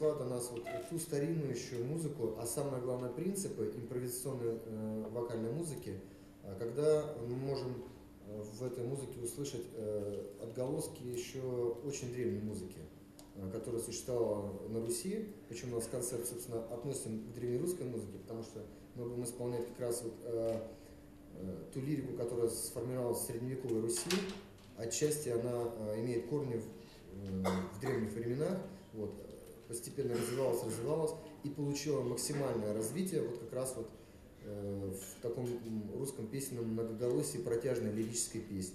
принесла до нас вот ту старинную еще музыку, а самое главное принципы импровизационной вокальной музыки, когда мы можем в этой музыке услышать отголоски еще очень древней музыки, которая существовала на Руси. Почему у нас концерт, собственно, относим к древнерусской музыке, потому что мы будем исполнять как раз вот ту лирику, которая сформировалась в средневековой Руси. Отчасти она имеет корни в древних временах, вот, постепенно развивалась и получила максимальное развитие вот как раз вот в таком русском песенном многоголосии протяжной лирической песни.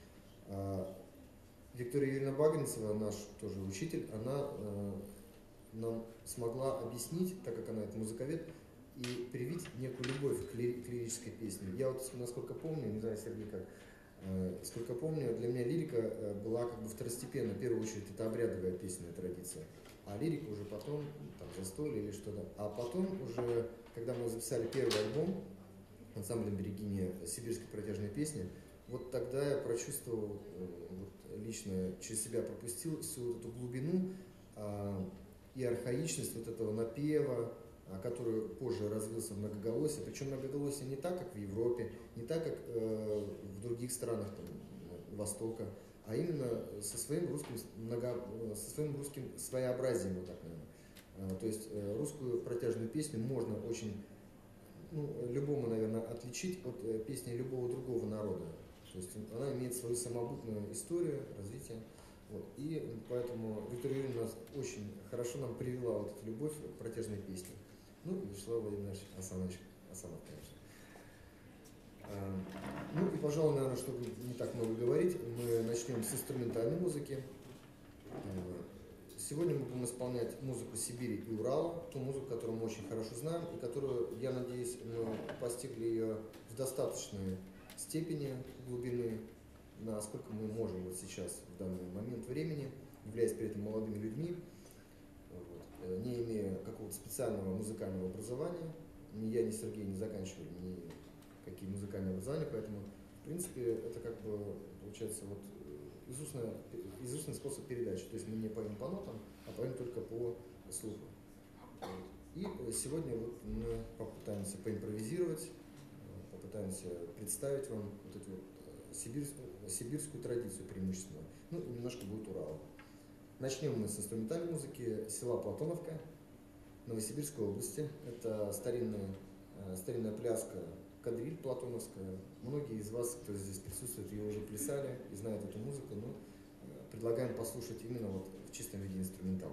Виктория Юрьевна Багринцева, наш тоже учитель, она нам смогла объяснить, так как она это музыковед, и привить некую любовь к лирической песне. Я вот, насколько помню, не знаю, Сергей, как, сколько помню, для меня лирика была как бы второстепенна. В первую очередь это обрядовая песенная традиция, а лирика уже потом, там, застолье или что-то. А потом уже, когда мы записали первый альбом ансамблем Берегини «Сибирская протяжная песня», вот тогда я прочувствовал, вот, лично через себя пропустил всю вот эту глубину и архаичность вот этого напева, который позже развился в многоголосие. Причем многоголосие не так, как в Европе, не так, как в других странах там, Востока, а именно со своим русским своеобразием, вот так, наверное. То есть русскую протяжную песню можно очень, любому, наверное, отличить от песни любого другого народа. То есть она имеет свою самобытную историю, развитие. Вот. И поэтому Виктория Юрьевна очень хорошо нам привела вот эту любовь к протяжной песне. Ну и Вячеслав Владимирович Асанов, конечно. Ну и, пожалуй, наверное, чтобы не так много говорить, мы начнем с инструментальной музыки. Сегодня мы будем исполнять музыку Сибири и Урала, ту музыку, которую мы очень хорошо знаем, и которую, я надеюсь, мы постигли ее в достаточной степени глубины, насколько мы можем вот сейчас, в данный момент времени, являясь при этом молодыми людьми, вот, не имея какого-то специального музыкального образования. Ни я, ни Сергей не заканчивали никакие музыкальные образования, поэтому, в принципе, это как бы получается вот изустный способ передачи. То есть мы не поем по нотам, а поем только по слуху. Вот. И сегодня вот мы попытаемся поимпровизировать, попытаемся представить вам вот эту вот сибирскую традицию преимущественно. Ну и немножко будет Урала. Начнем мы с инструментальной музыки села Платоновка Новосибирской области. Это старинная пляска кадриль платоновская. Многие из вас, кто здесь присутствует, ее уже плясали и знают эту музыку, но предлагаем послушать именно вот в чистом виде инструментала.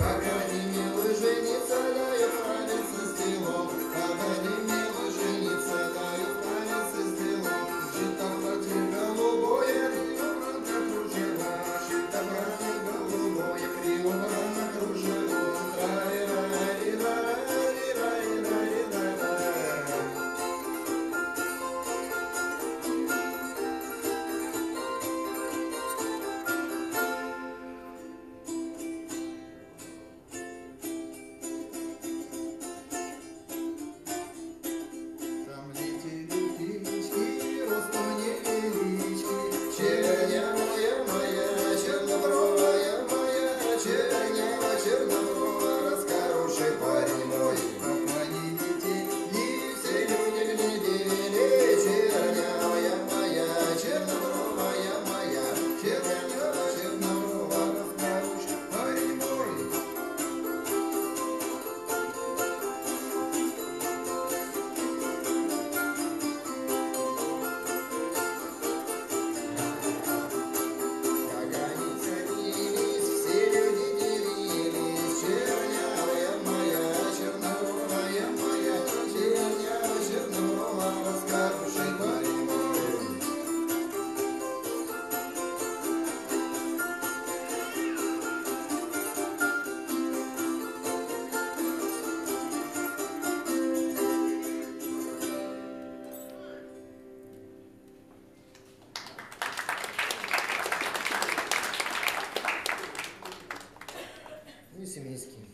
Семейский.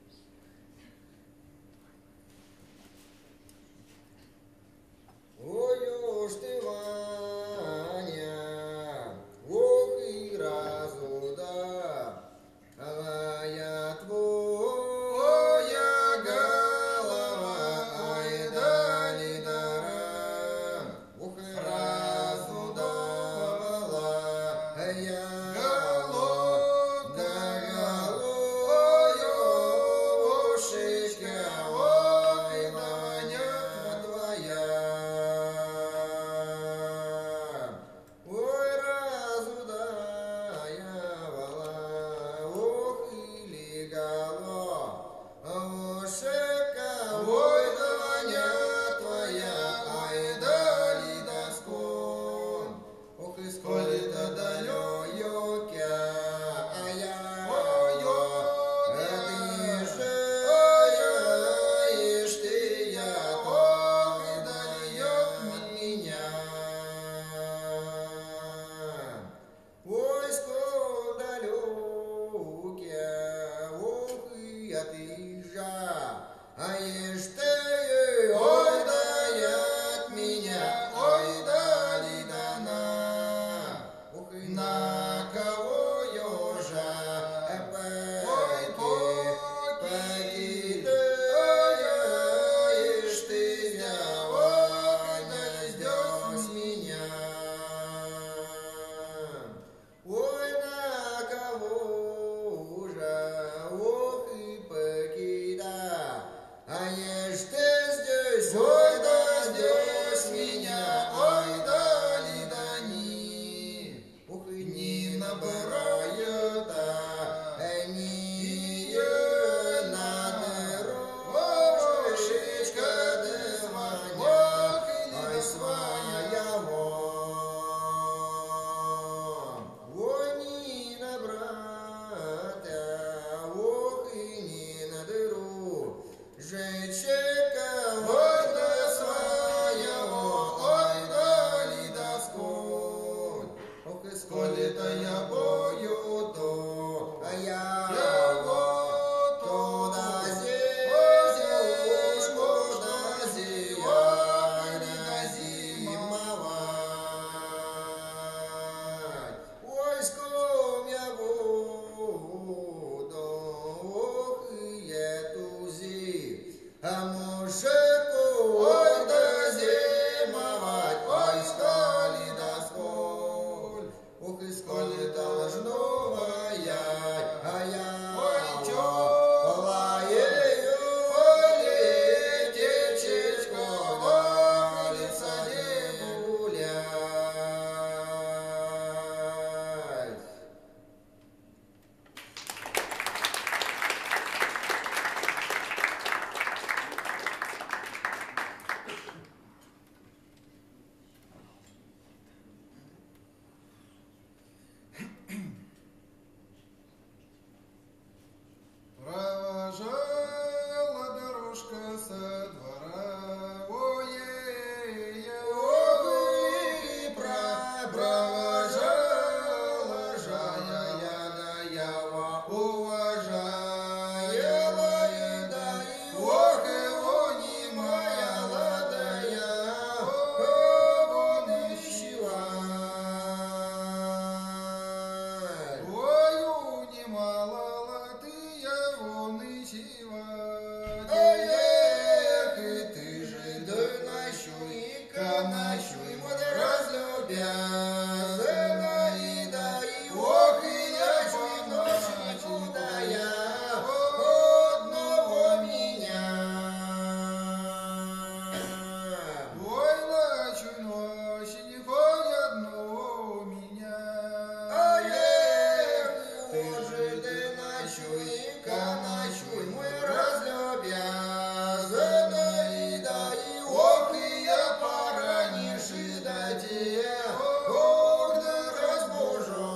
Ой уж ты, Ваня, ох и разуда, алая твоя голова, ай дали дарам, ох и разудала я. ты ночуй-ка, ночуй, мой разлюбя, задай, дай, ох, и я поранишь, и да тебе, ох, да разбужу.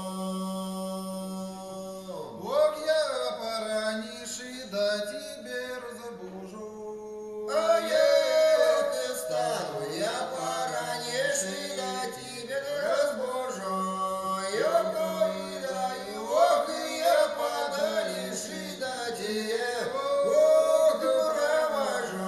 Ох, я поранишь, и да тебе разбужу. А я ты стану, я поранишь, и да тебе разбужу. Ох, и я подалишь, и да тебе, ох, провожу.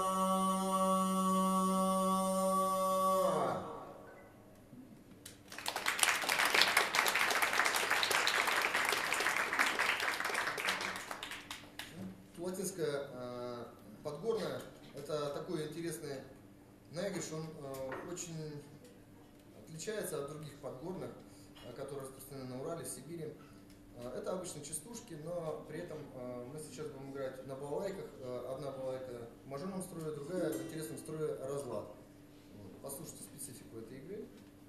Латинская подгорная — это такой интересный наигрыш, он очень отличается от других подгорных, которые распространены на Урале, в Сибири. Это обычно частушки, но при этом мы сейчас будем играть на балалайках. Одна балалайка в мажорном строе, другая в интересном строе разлад. Вот. Послушайте специфику этой игры.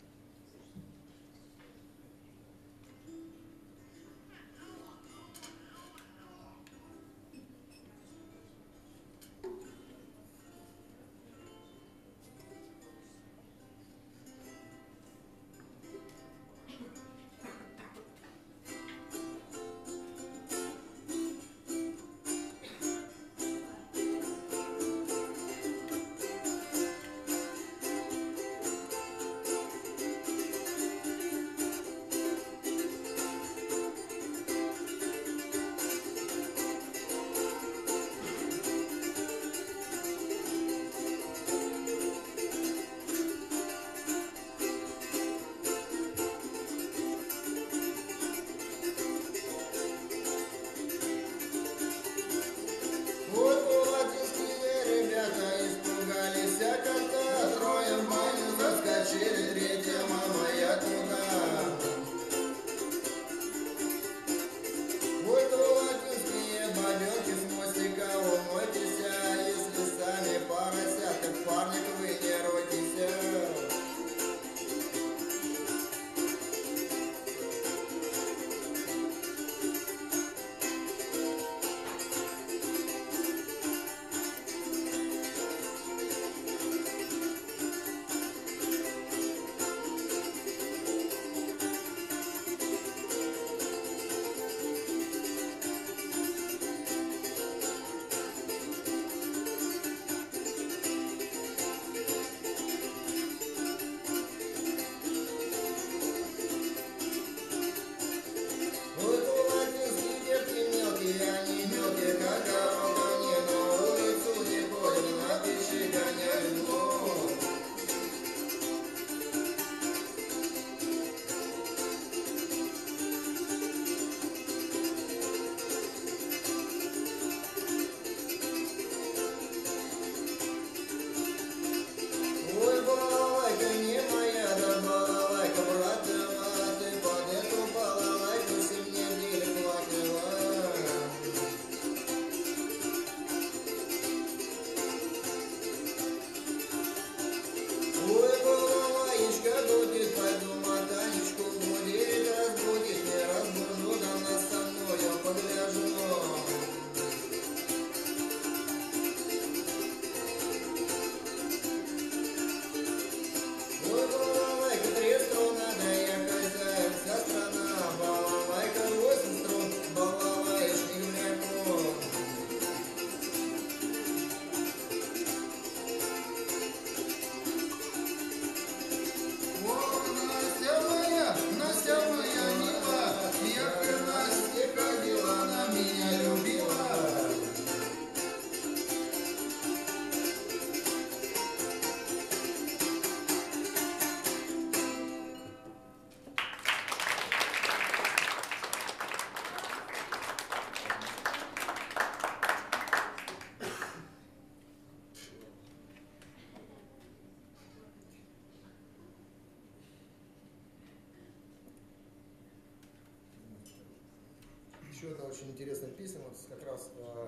Еще одна очень интересная песня, вот как раз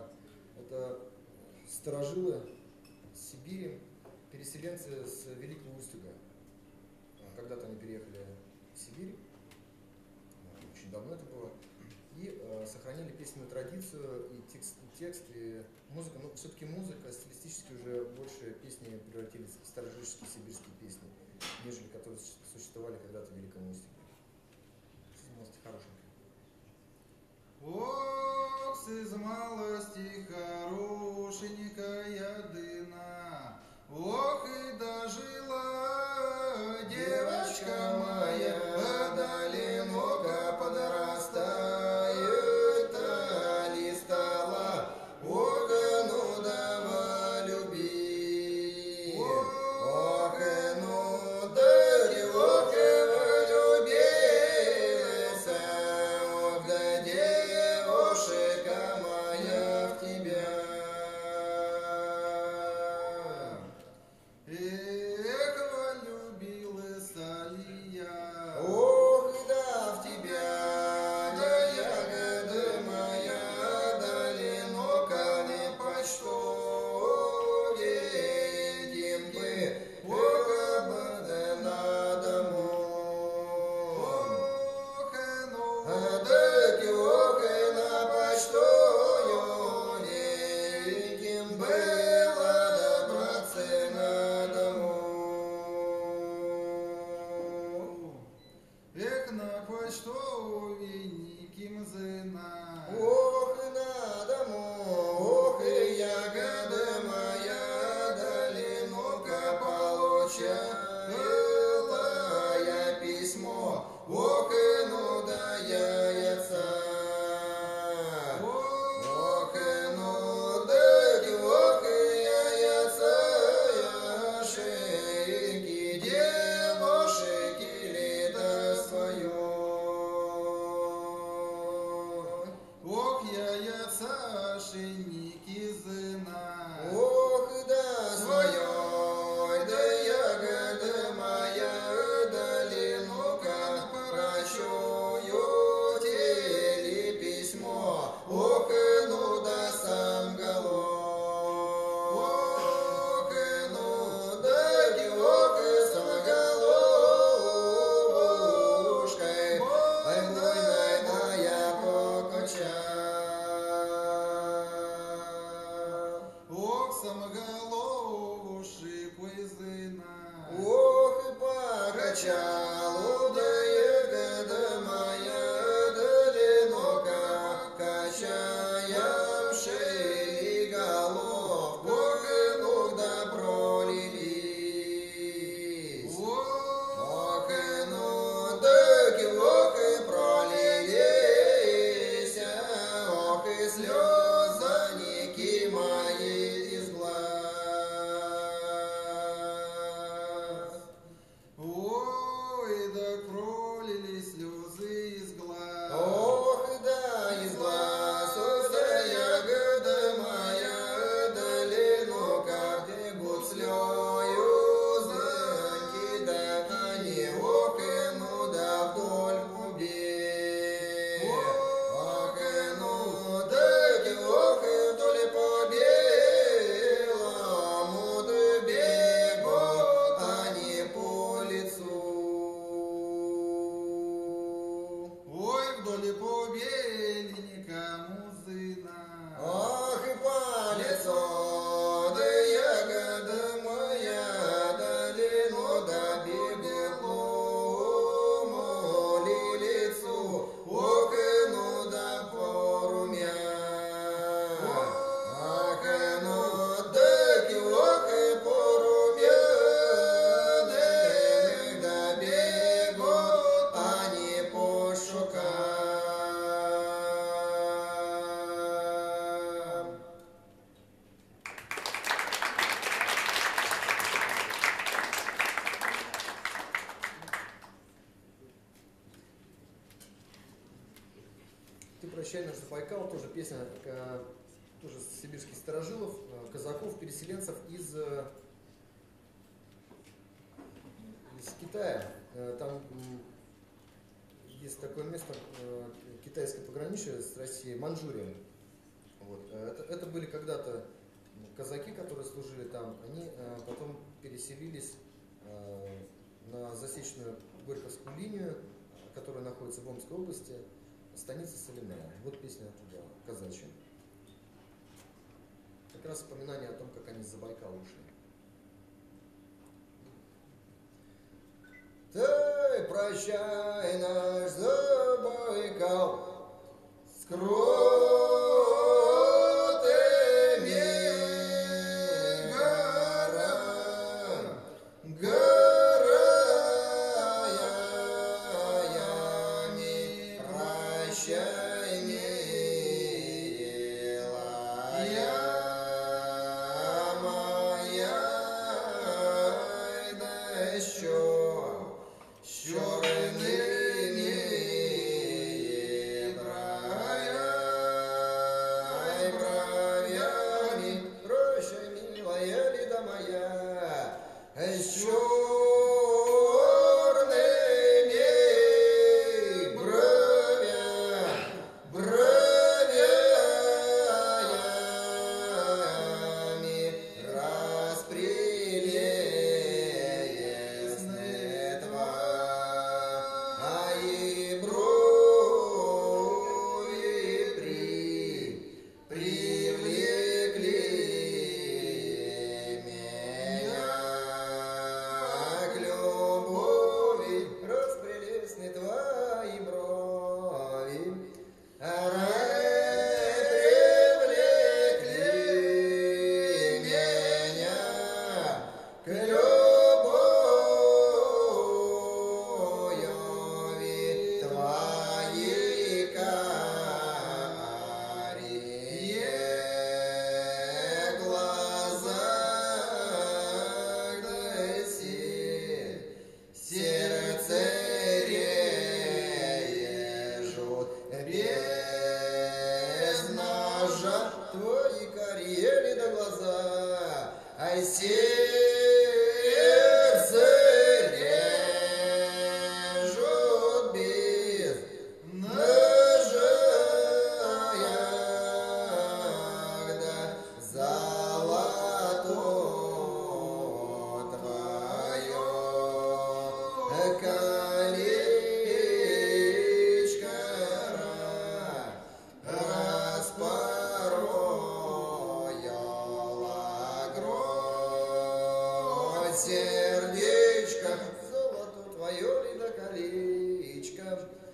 это старожилы Сибири, переселенцы с Великого Устюга. Когда-то они переехали в Сибирь, очень давно это было. И сохранили песенную традицию и текст, и музыка. Но все-таки музыка стилистически уже больше песни превратились в старожилические сибирские песни, нежели которые существовали когда-то в Великом Устюге. Малости хорошенькая. Ох, с малости хорошенькая дына, ох и дожила девочка моя, далеко подрастает, али стала, ох, ну давай люби, ох, ну да, ох, влюбилась, ох, да девушка моя в тебя. Эх, влюбилась ли я, ох, да в тебя, да ягода моя, далеко не почтове, кем бы, ох, да надо мной. Ох, ну, да ох, на почтою, кем было добраться надо мной. Эх, на почтове никим зына, ох, надо мной, ох, и ягода моя, далеко получала я письмо, ох, и ну да яйца, ох, и ну да, ох, и яйца, яшеньки, девушки, лето свое. Ох, яйца, шеники, зына, ох, да свое, да ягода моя, далеко прощую теле письмо, ох, и ну да сам голов, ох, и ну да, ох, и сам головушкой, ай, буйная моя покоча. Ох, самоголовушек, зына, ох, и покачалу, да ягода моя, далеко качаем шеи голов, ох, и ну да пролились, ох, и ну да, ох, и пролились, ох, и слезаники мои из глаз. Ой, да пролились слезы из глаз. Ох, да, из глаз, ох, да ягода моя, далеко бегут слёю занки, да они, ох, и ну да вдоль пубе. Ох, и ну да, ох, и вдоль по белому да бегут они по лицу. Ой, вдоль по беленькому зына, ох, и по лицу, да ягода моя, далеко да беглому лицу, ох, и ну да по румян, ох, и ну да, ох, и по румяных да бегут они по шукам. «Ты прощай, наш Забайкал» тоже песня тоже сибирских старожилов, казаков, переселенцев из Китая. Там есть такое место, китайское пограничье с Россией, Манчжурия. Вот. Это были когда-то казаки, которые служили там. Они потом переселились на засечную Горьковскую линию, которая находится в Омской области, станица Соляная. Вот песня. песня оттуда, казачья. Как раз вспоминание о том, как они с Забайкала ушли. Ты прощай, наш Забайкал, с крутыми горами, прощай, милая моя, да еще черными бровями, прощай, милая лида моя, с черными бровями, распрелестны твои брови привлекли меня к любови, распрелестны твои брови привлекли меня к любови, твои карие глаза, да сердце режут без ножа, твои карие лида глаза, а сердце режут без ножа, ягода золото твое колечко распорола грудь, сердечко золото твое лида колечко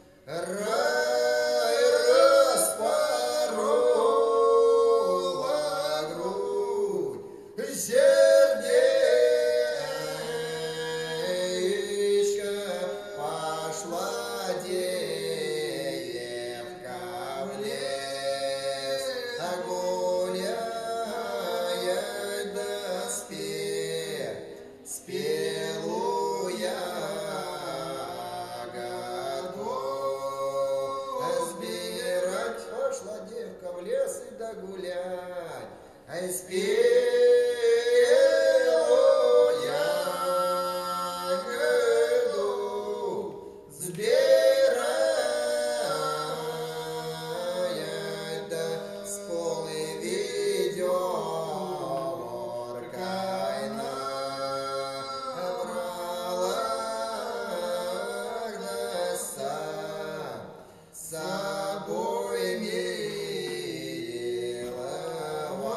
распорола грудь, сердечко пошла девка в лес, гуляет да спелую ягоду сбирать. Пошла девка в лес и да гулять, спелую ягоду сбирает, да с полой ведеркой набрала, да с собой милого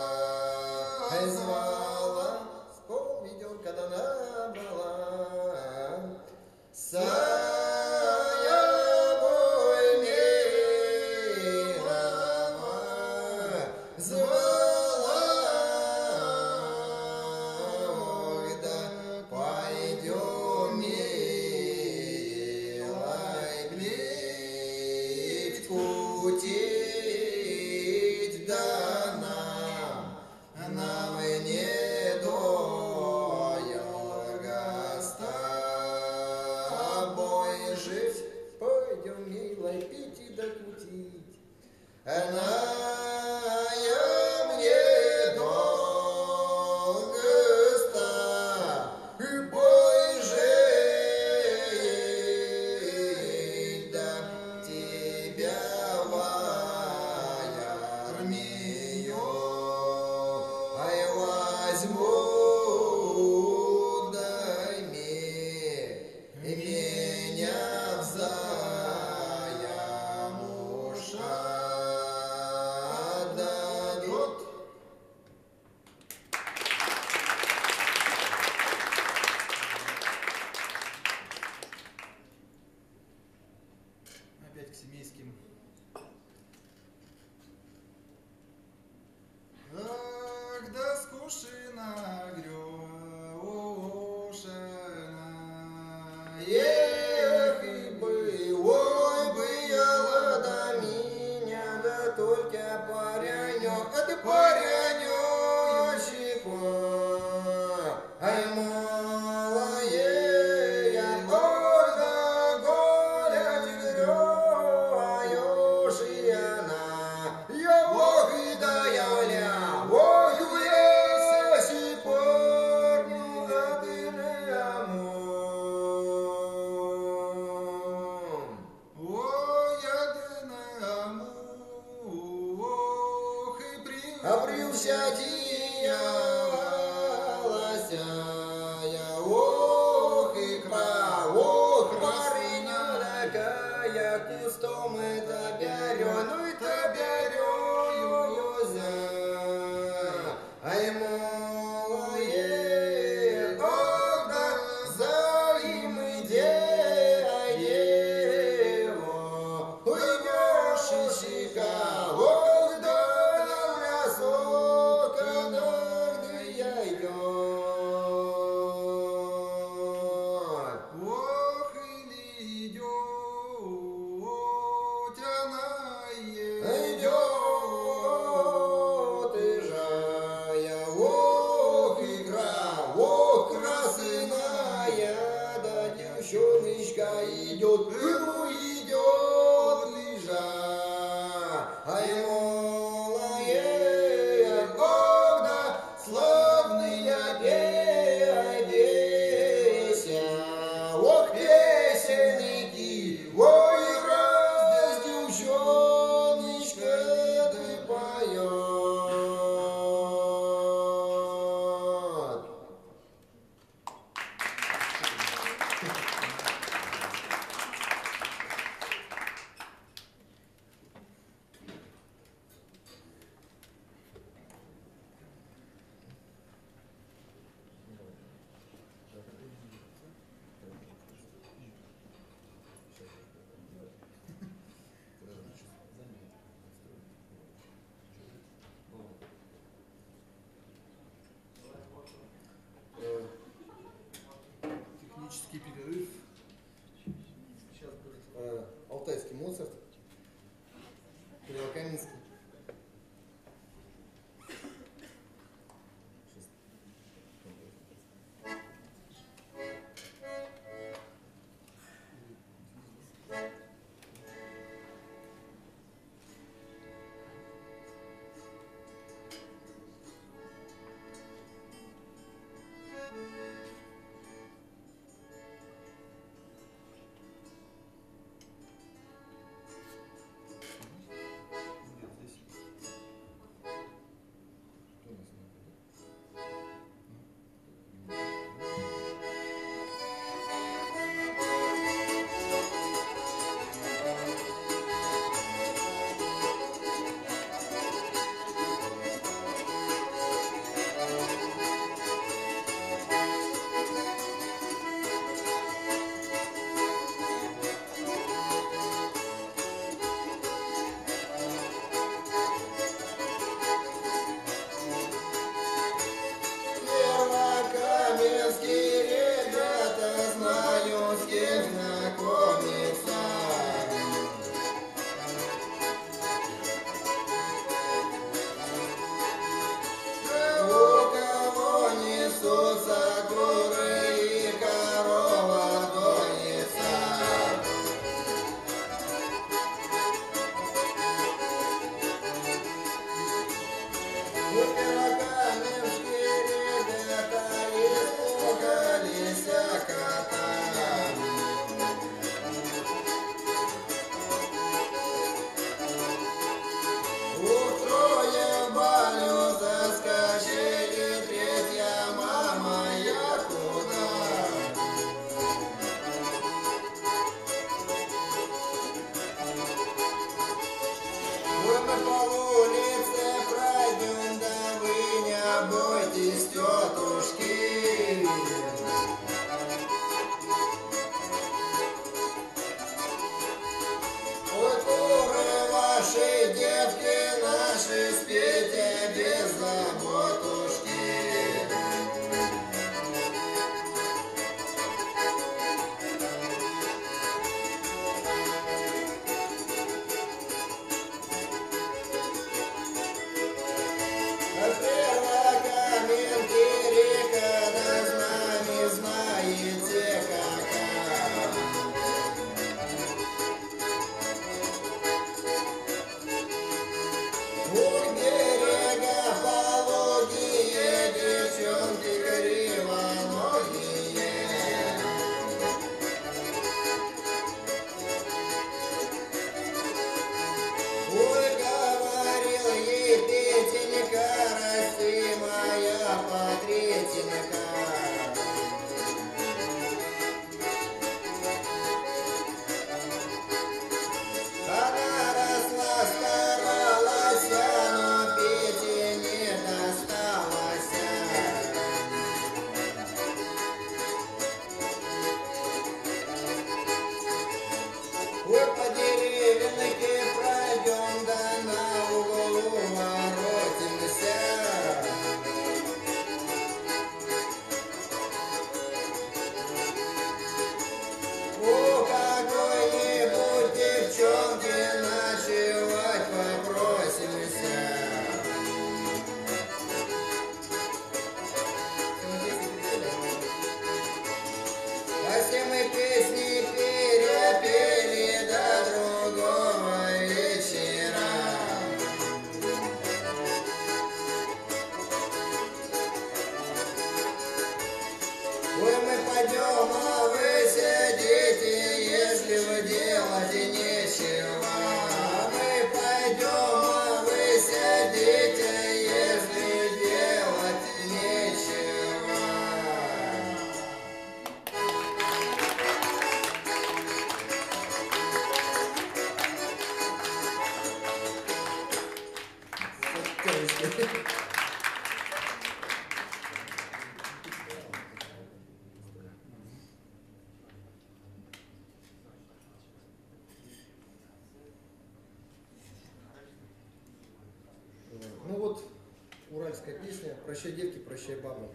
звала, с пол ведерка да набрала, с собой милого звала, ой, да пойдем, милой, плеть кутить, да нам недорого с тобой жить. Пойдем, милой, пить и докутить. Она мне долго с тобой жить, да тебя в армию возьму, дай меня в замуж. только паренек, а ты паренечек, ай, малая, ой, да гулять играешь, и она, я ох, и да я ля, ох, леси парню, а ты не амун. Ой, я ты не амун, ох, и обрился дьяволося, ох, и ох, барыня такая, кустом это берет, ну это берёзя, ай, малое, ох, да залим дерево, ой, вошищика, ох, да лесок, когда я идет, ох, или идет она, идет и жая, ох, игра, ох, красная, да девчоночка идет, ну идет лежа, ай, малая, ох, да славная песня, ох, песенники, ой, раз девчоночка ты поет. Технический перерыв. Сейчас будет алтайский Моцарт, Кривокаменский. Ну вот, уральская песня «Прощай, девки, прощай, бабы».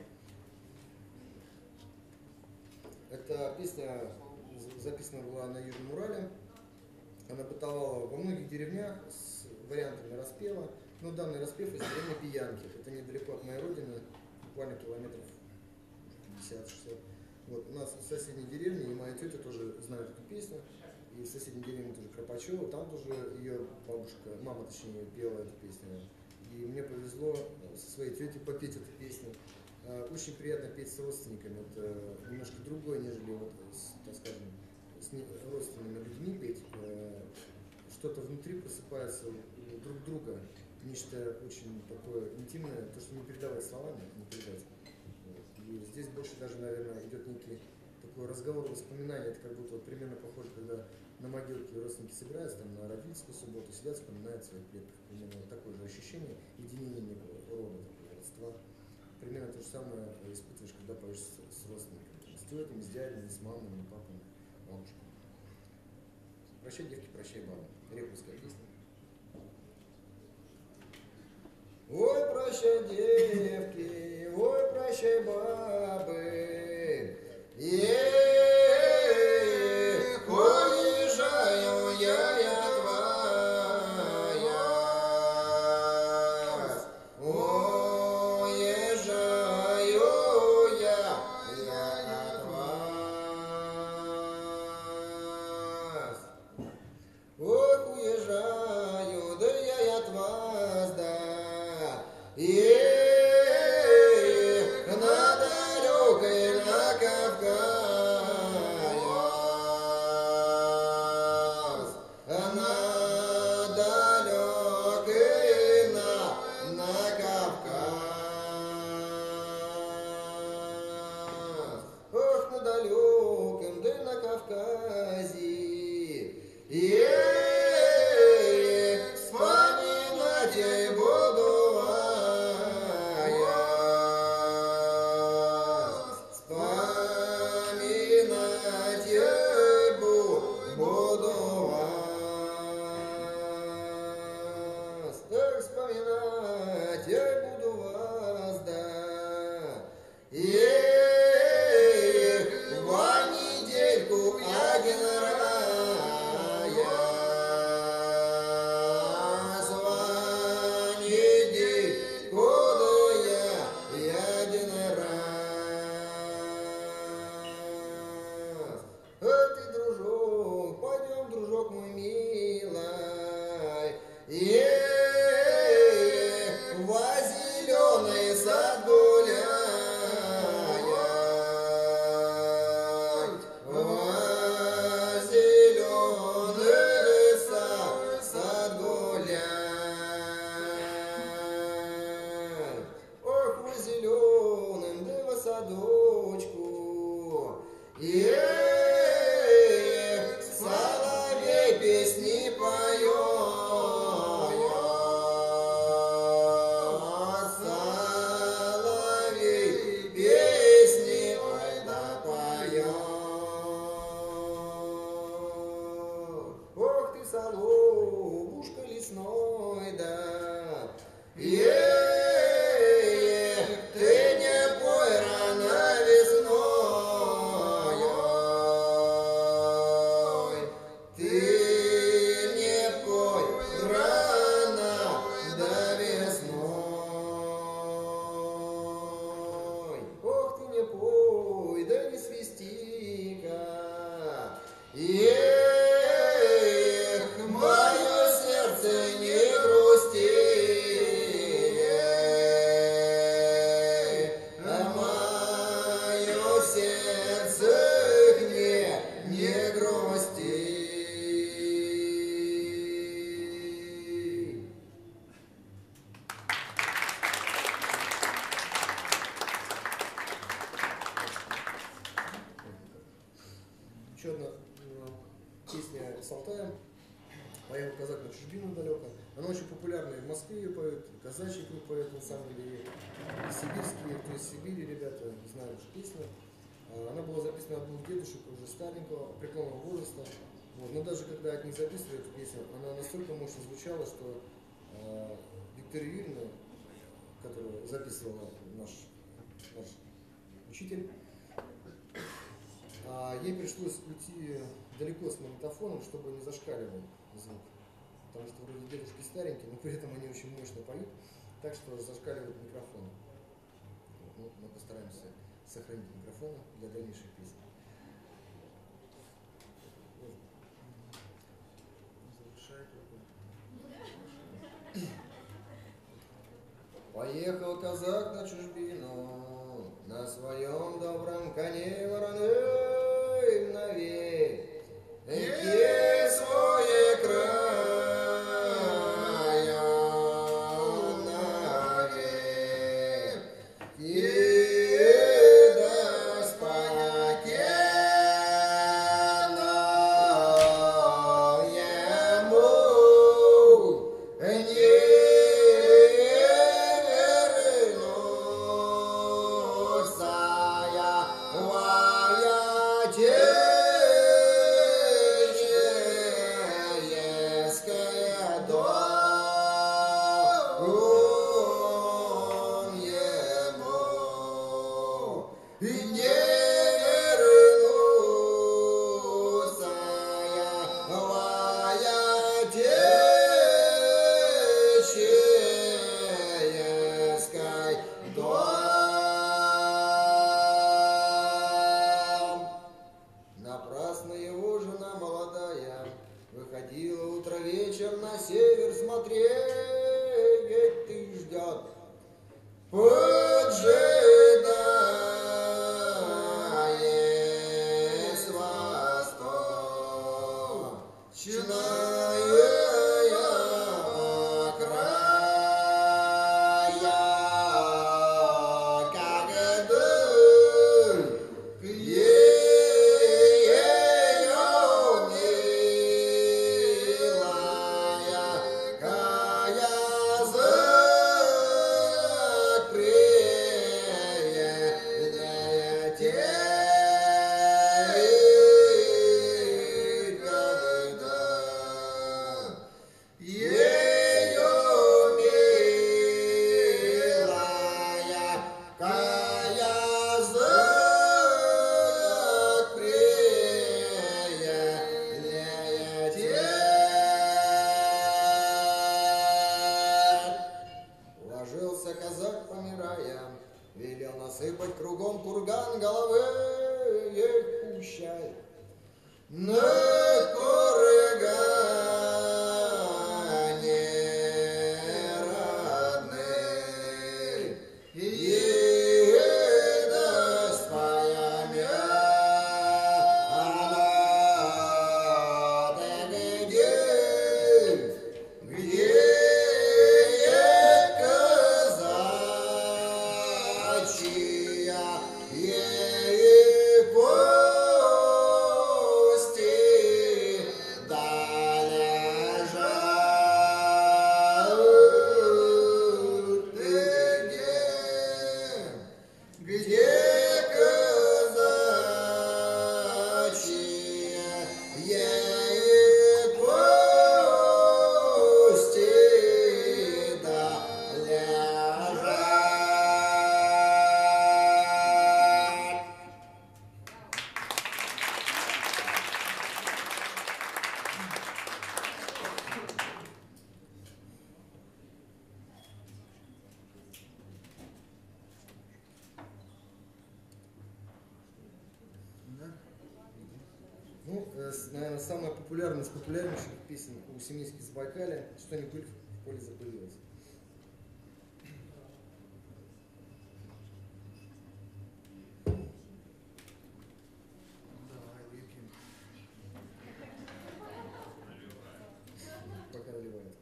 Эта песня записана была на Южном Урале. Она бытовала во многих деревнях с вариантами распева. Но данный распев из деревни Пиянки. Это недалеко от моей родины, буквально километров 50-60. Вот, у нас в соседней деревне, и моя тетя тоже знает эту песню. И в соседней деревне тоже Кропачева, там тоже ее бабушка, мама точнее, пела эту песню. И мне повезло со своей тетей попеть эту песню. Очень приятно петь с родственниками. Это немножко другое, нежели вот, так скажем, с родственными людьми петь. Что-то внутри просыпается друг друга. Нечто очень такое интимное, то, что не передавать словами, не передать. И здесь больше даже, наверное, идет некий такой разговор, воспоминания. Это как будто вот примерно похоже, когда на могилке родственники собираются, там на родительскую субботу сидят, вспоминают своих предков. Примерно вот такое же ощущение единения некого рода, такого родства. Примерно то же самое испытываешь, когда поешь с родственниками. С тетями, с дядями, с мамами, папами, бабушкой. Прощай, девки, прощай, бабы. Реповская песня. Ой, прощай, девки, ой, прощай, бабы. Эх, уезжаю я от вас. Уезжаю я от вас. Ох, уезжаю, да я от вас, да. Эх, на далекой, на Кавказ, на далекой, на Кавказ. Ох, на далеком, да на Кавказе. Эх, вспоминать я буду вас, вспоминать я буду вас. Так вспоминать я буду вас, да. Эх, в недельку один раз. Дружок мой милый, Москве ее поют, и казачий круг поет, на самом деле, и сибирские, кто из Сибири, ребята, знают уж песню. Она была записана от двух дедушек уже старенького, преклонного возраста. Вот. Но даже когда от них записывали эту песню, она настолько мощно звучала, что Виктория Юрьевна, которая записывала наш учитель, ей пришлось уйти далеко с магнитофоном, чтобы не зашкаливал звук. Потому что вроде дедушки старенькие, но при этом они очень мощно поют, так что зашкаливает микрофон. Вот, мы постараемся сохранить микрофон для дальнейших песен. Поехал казак на чужбину, на своем добром коне вороной навек, где свое края навек, и даст покена ему не Напрасно его жена молодая выходила утро вечер на север смотреть и ждет, поджидает с восточная края, когда Ложился казак, помирая, велел насыпать кругом курган головы ей пущай. На кургане родный ей даст память, где ей кости долежат, где казачьи ей кости долежат. Ну, наверное, самая популярная из популярнейших песен у семейских Забайкалья «Что ни пыль в поле запылилась». Пока наливает.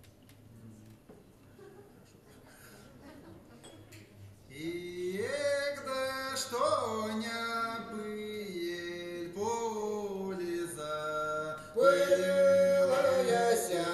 И кто не пыль полеза, пылила яся.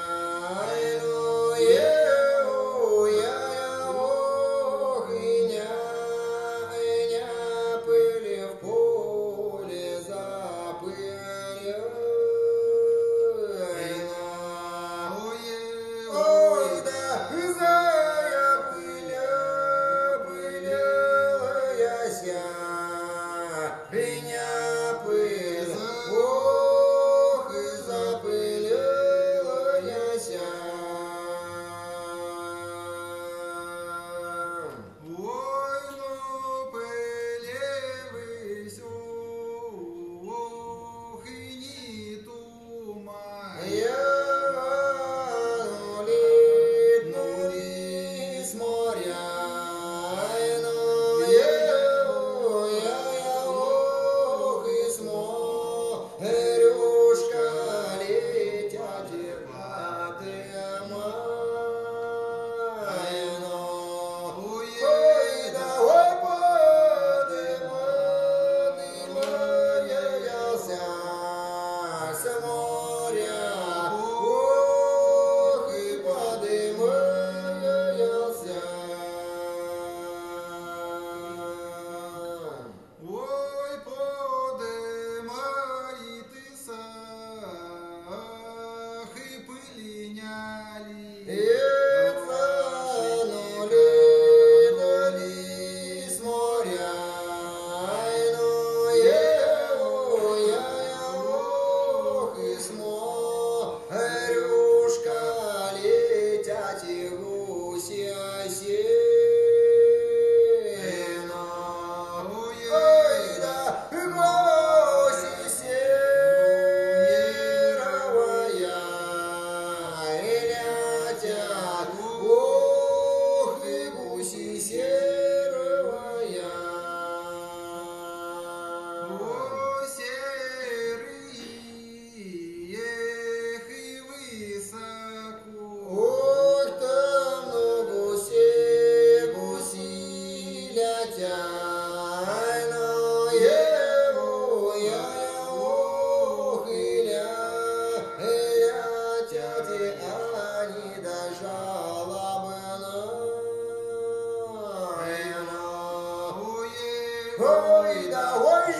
Ой, да, ой,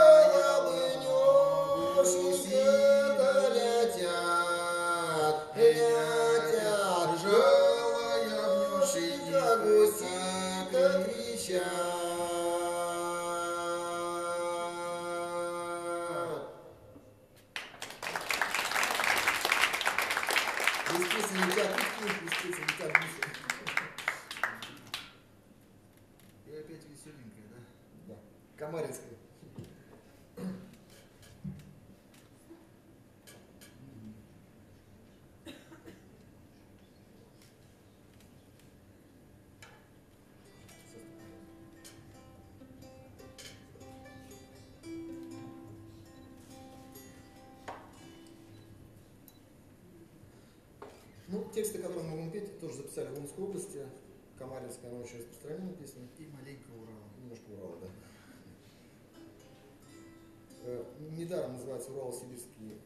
жалобы-нёсики-то летят, летят, жалобы-нёсики, гуси-то кричат. Естественно, летят гуси, естественно, летят гуси. И опять веселенькая, да? Да. Камаринская. Ну, тексты, которые мы будем петь, тоже записали в Омской области. Камаринская, она очень распространенная песня. И маленько Урала. Немножко Урала, да. Недаром называется Урало-Сибирская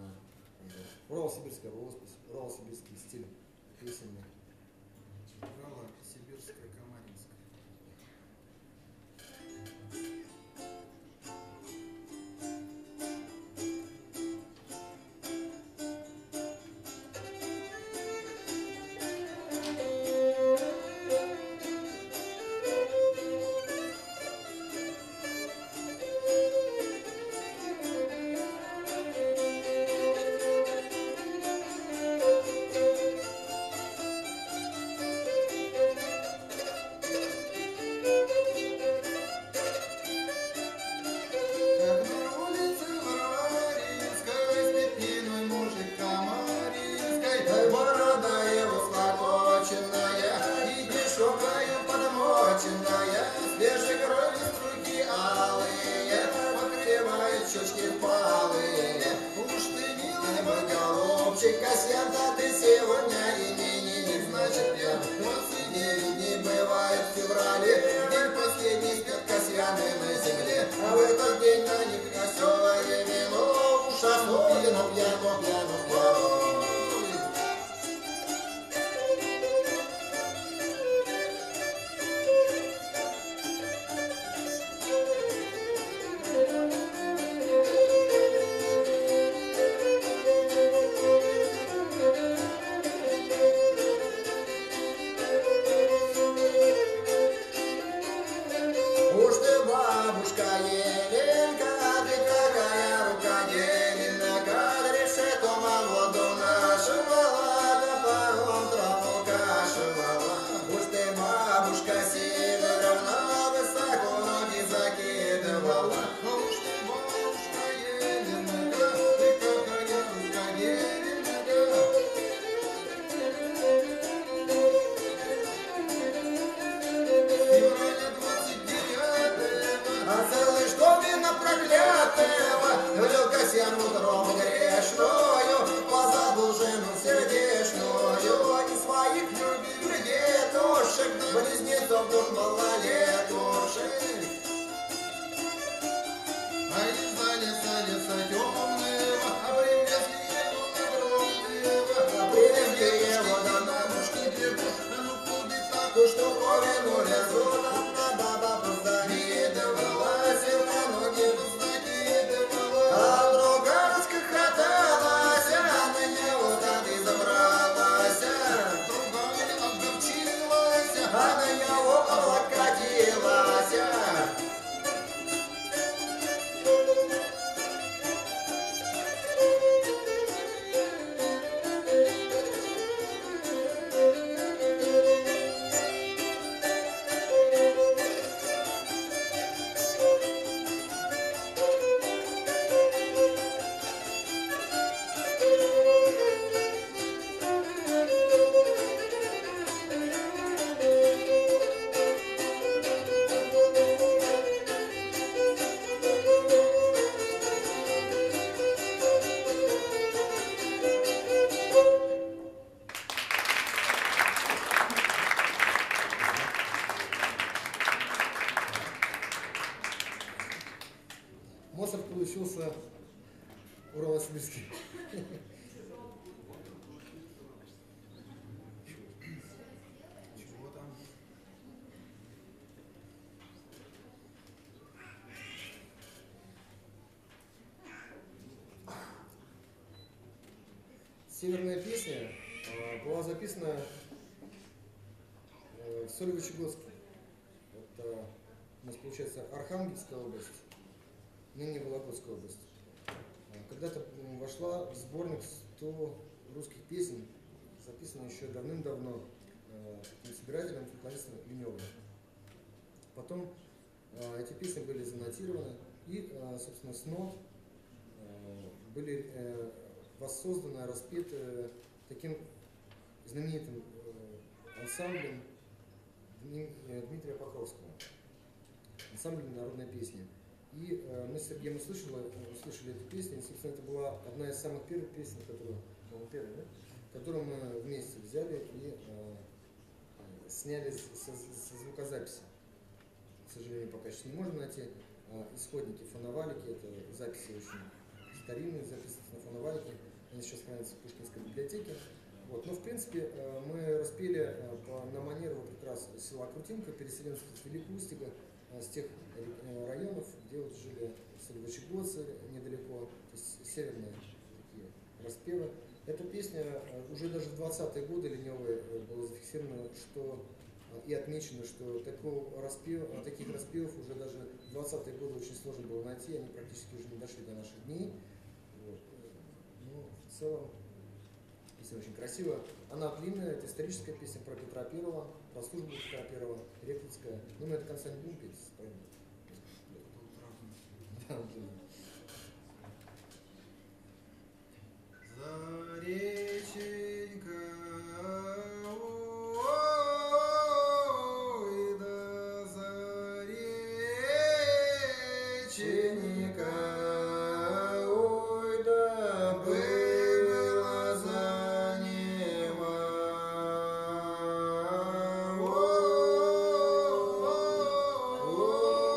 роспись, Урало-Сибирский стиль песенный. Урало-Сибирская, Камаринская. Касьян-то ты сегодня именинник, значит, 29 дней бывает в феврале, день последний спят Касьяны. пьяно, пьяно, пьяно. Уж ты, бабушка Еленка, ты какая рукоделина, кадришь эту молоду нашивала, топором траву кашивала. Уж ты, бабушка Сидоровна, высоко ноги закидывала. Уж ты, бабушка Еленка, ты какая рукоделина. А целый штовина проклятого влил косян утром грешною, позабыл жену сердечную и своих любимых дедушек, близнецов двух малолетушек. А из-за леса темного, а привезли его до бабушки дедушка, ну куды такую штуковину лезут, одна баба позавидовала, села ноги позакидывала, а другая расхохоталась, а на него там и забралась, другая огорчилась, а на него облокотилась. Моцарт получился урало-сибирский. Чего там? Северная песня была записана в Солевичегодске. Это у нас получается Архангельская область, ныне Вологодская область. Когда-то вошла в сборник 100 русских песен, записанных еще давным-давно таким собирателем, фольклористом Леневым. Потом эти песни были занотированы и, собственно, с нот были воссозданы, распеты таким знаменитым ансамблем Дмитрия Покровского, ансамблем народной песни. И мы с Сергеем услышали эту песню, и, собственно, это была одна из самых первых песен, которую мы вместе взяли и сняли со звукозаписи. К сожалению, пока еще не можем найти исходники фоновалики, это записи очень старинные, записаны на фоновалике, они сейчас хранятся в Пушкинской библиотеке. Вот. Но, в принципе, мы распели на манеру вот как раз села Крутинка, переселенцев из Великоустюга, с тех районов, где вот жили солевичегодцы недалеко, то есть северные такие распевы. Эта песня уже даже в 20-е годы Леневой было зафиксировано, что и отмечено, что таких распевов уже даже в 20-е годы очень сложно было найти, они практически уже не дошли до наших дней. Вот. Но в целом песня очень красивая. Она длинная, это историческая песня про Петра Первого, про службу Петра Первого, рекрутская. Но мы это до конца не будем петь, споем. Да, Зареченька, ой, да зареченька, ой, да было за неба,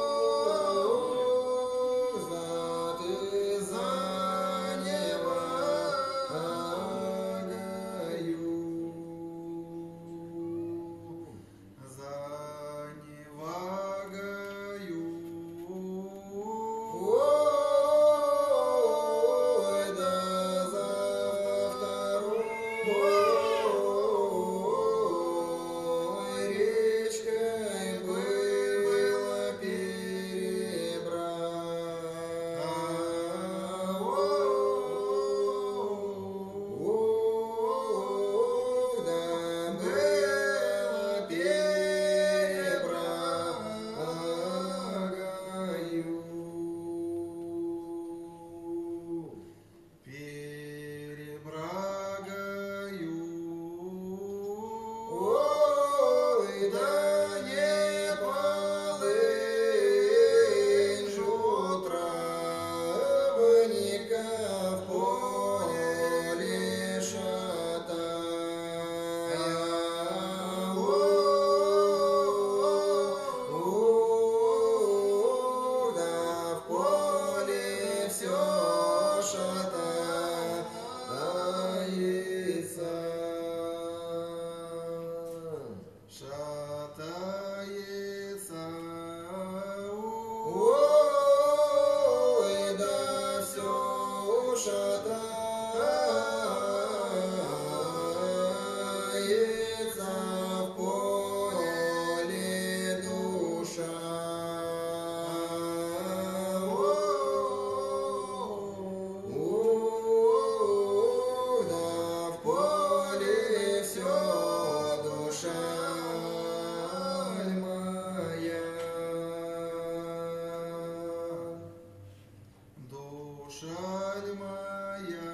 за ты за неба. душань моя.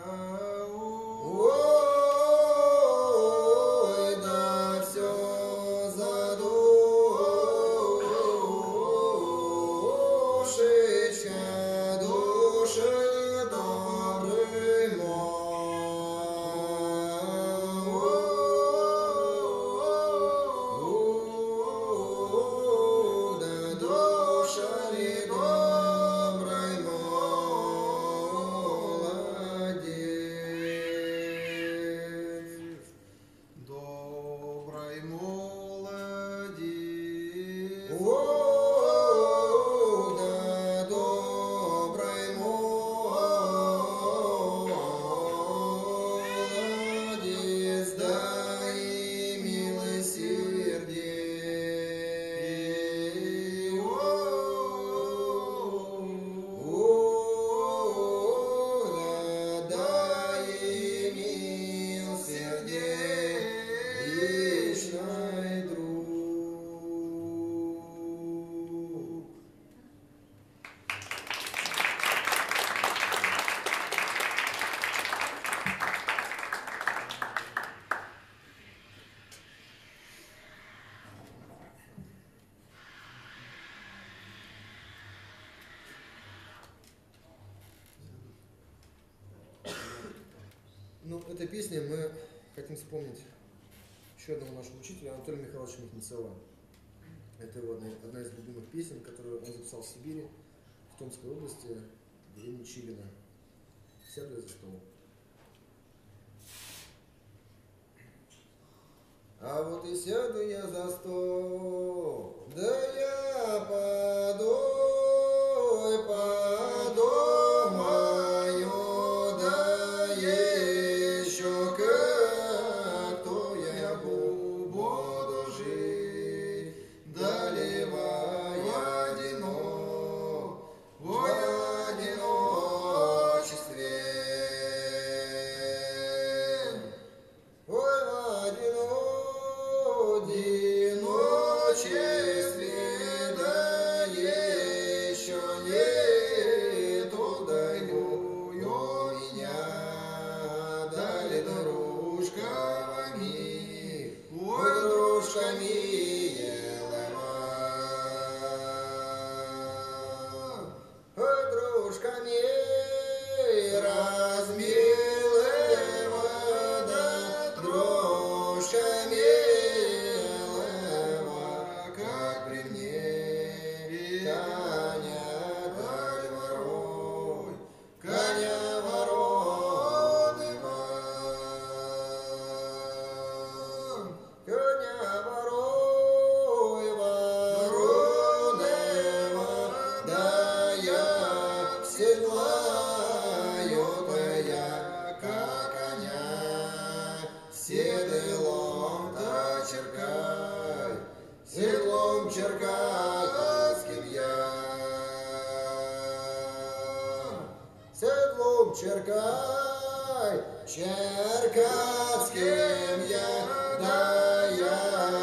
Ой, да все за душечка, души добрый мой. Да души добрый молодец. Добрый молодец. Да добрый молодец, дай милосердие. Да дай милосердечный друг. Ну, этой песней мы хотим вспомнить еще одного нашего учителя, Анатолия Михайловича Михнецова. Это его одна из любимых песен, которую он записал в Сибири, в Томской области, в деревне Чилино. Сяду я за стол. А вот и сяду я за стол, да я подумаю, да еще как-то я буду жить, доливая в одиночестве. Ой, в одиночестве, да еще нету, даю меня, дали дружками, ой, дружками ой, дружками размилого, да дружками как при мне коня дали ворой, коня вороного, коня вороного, да я седлаю-то я как коня, седлом-то черкай, седлом черкасским я, седлом черкай, черкасским я, да я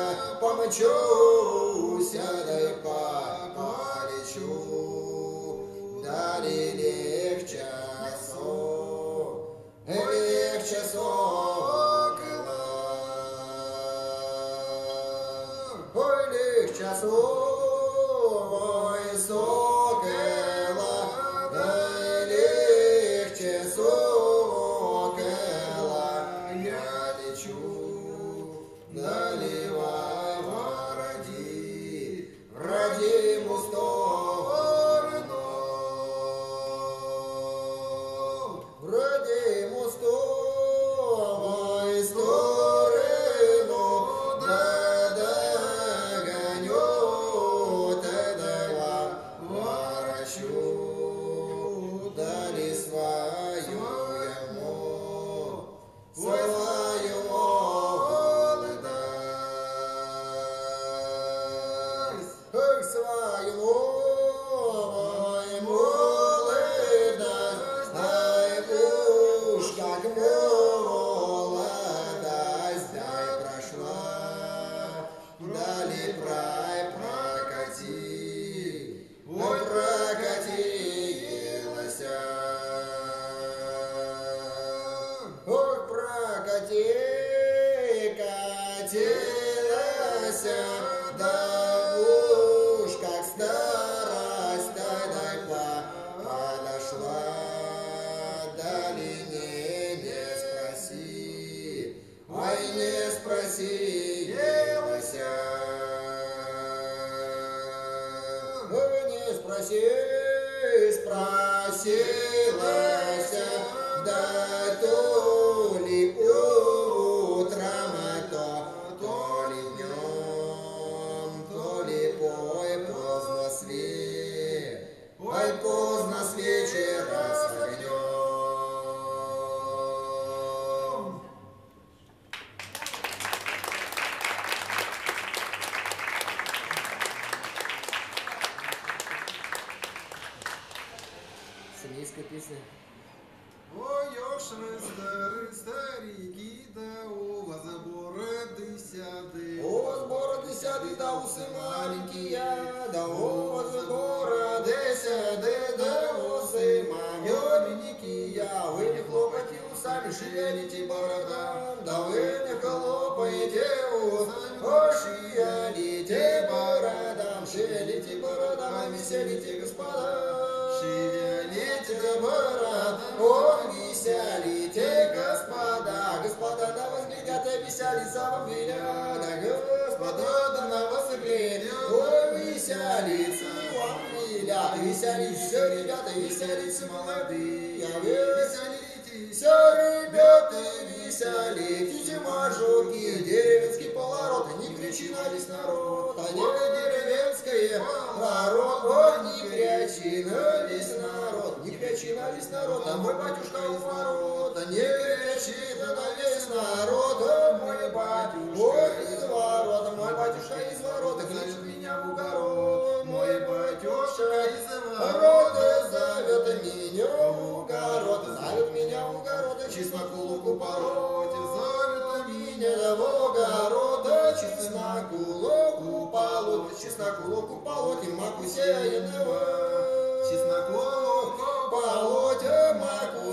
помчуся, да и полечу, дали легче сокола, ой, легче сокола, да легче сокола, я лечу, наливай в родимую сторону, в родимую сторону, да догоню спросилась, да то ли утром, то ли днем, то ли поздно с вечера с огнем. Семейская песня. Ой, уж вы старики, да у вас бороды сяды. У вас бороды сяды, да усы маленькие, да у вас бороды сяды, да усы маленькие. Вы не хлопайте усами, шевелите бородам, да вы не хлопайте усами, шевелите бородам, веселите, господа. Шевелите бородам, ох, веселите, господа. Господа на вас глядят и веселится вам велят, да господа на вас глядят, ой, веселится вам велят. Веселитесь, ребята, веселитесь, молодые, веселитесь, ребята, веселитесь, мужики, деревенский поворот, не кричи на весь народ, а не деревенское народ, ох, не кричи на весь народ, не кричи на весь народ, а мой батюшка у ворот, не кричи на весь народ, а мой батюшка из ворот, мой батюшка из ворот, кличет меня в огород, мой батюшка из ворот, зовет меня в огород, чесноку луку пороть, зовет меня в огород, чесноку луку полоть, маку сеяного, чесноку луку полоть, маку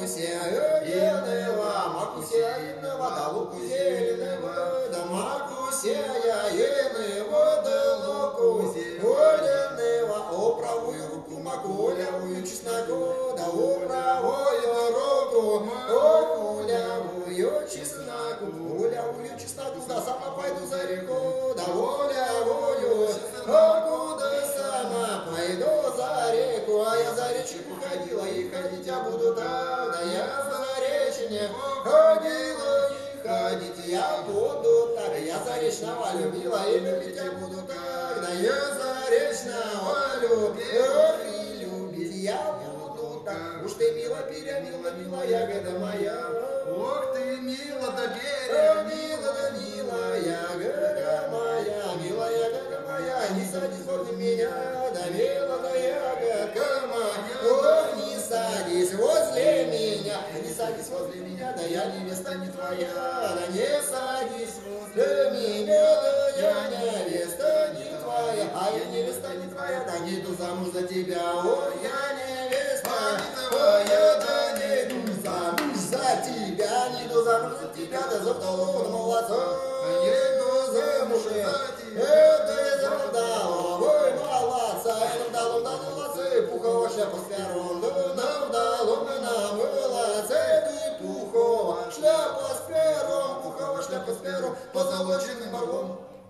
сеяного, да луку зеленого, да маку сеяного, да луку зеленого, о правую руку маку, левую чесноку, да о правую руку, о левую чесноку, да сама пойду за реку, да о левую, куда сама пойду за реку, а я за речку ходила и ходить я буду так, да я за речку ходила и ходить я буду так, я заречного любила и любить я буду так, да я заречного любила и любить я буду так, уж ты мила, перемила, мила ягода моя, Ох ты, мила да мила да мила ягода моя, мила ягода моя, не садись возле меня, да мила да ягодка моя, ох, не садись возле меня, да я невеста не твоя, да не садись возле меня, да я невеста не твоя, а я невеста не твоя, да не иду замуж за тебя, ой, я невеста не твоя, да не иду замуж за тебя, не иду замуж за тебя, да за вдову молодца, не иду замуж за тебя, да за вдову молодца, молодцы, пухова шляпа с пером, да вдову на молодце, пухова шляпа с пером, позолоченным орлом.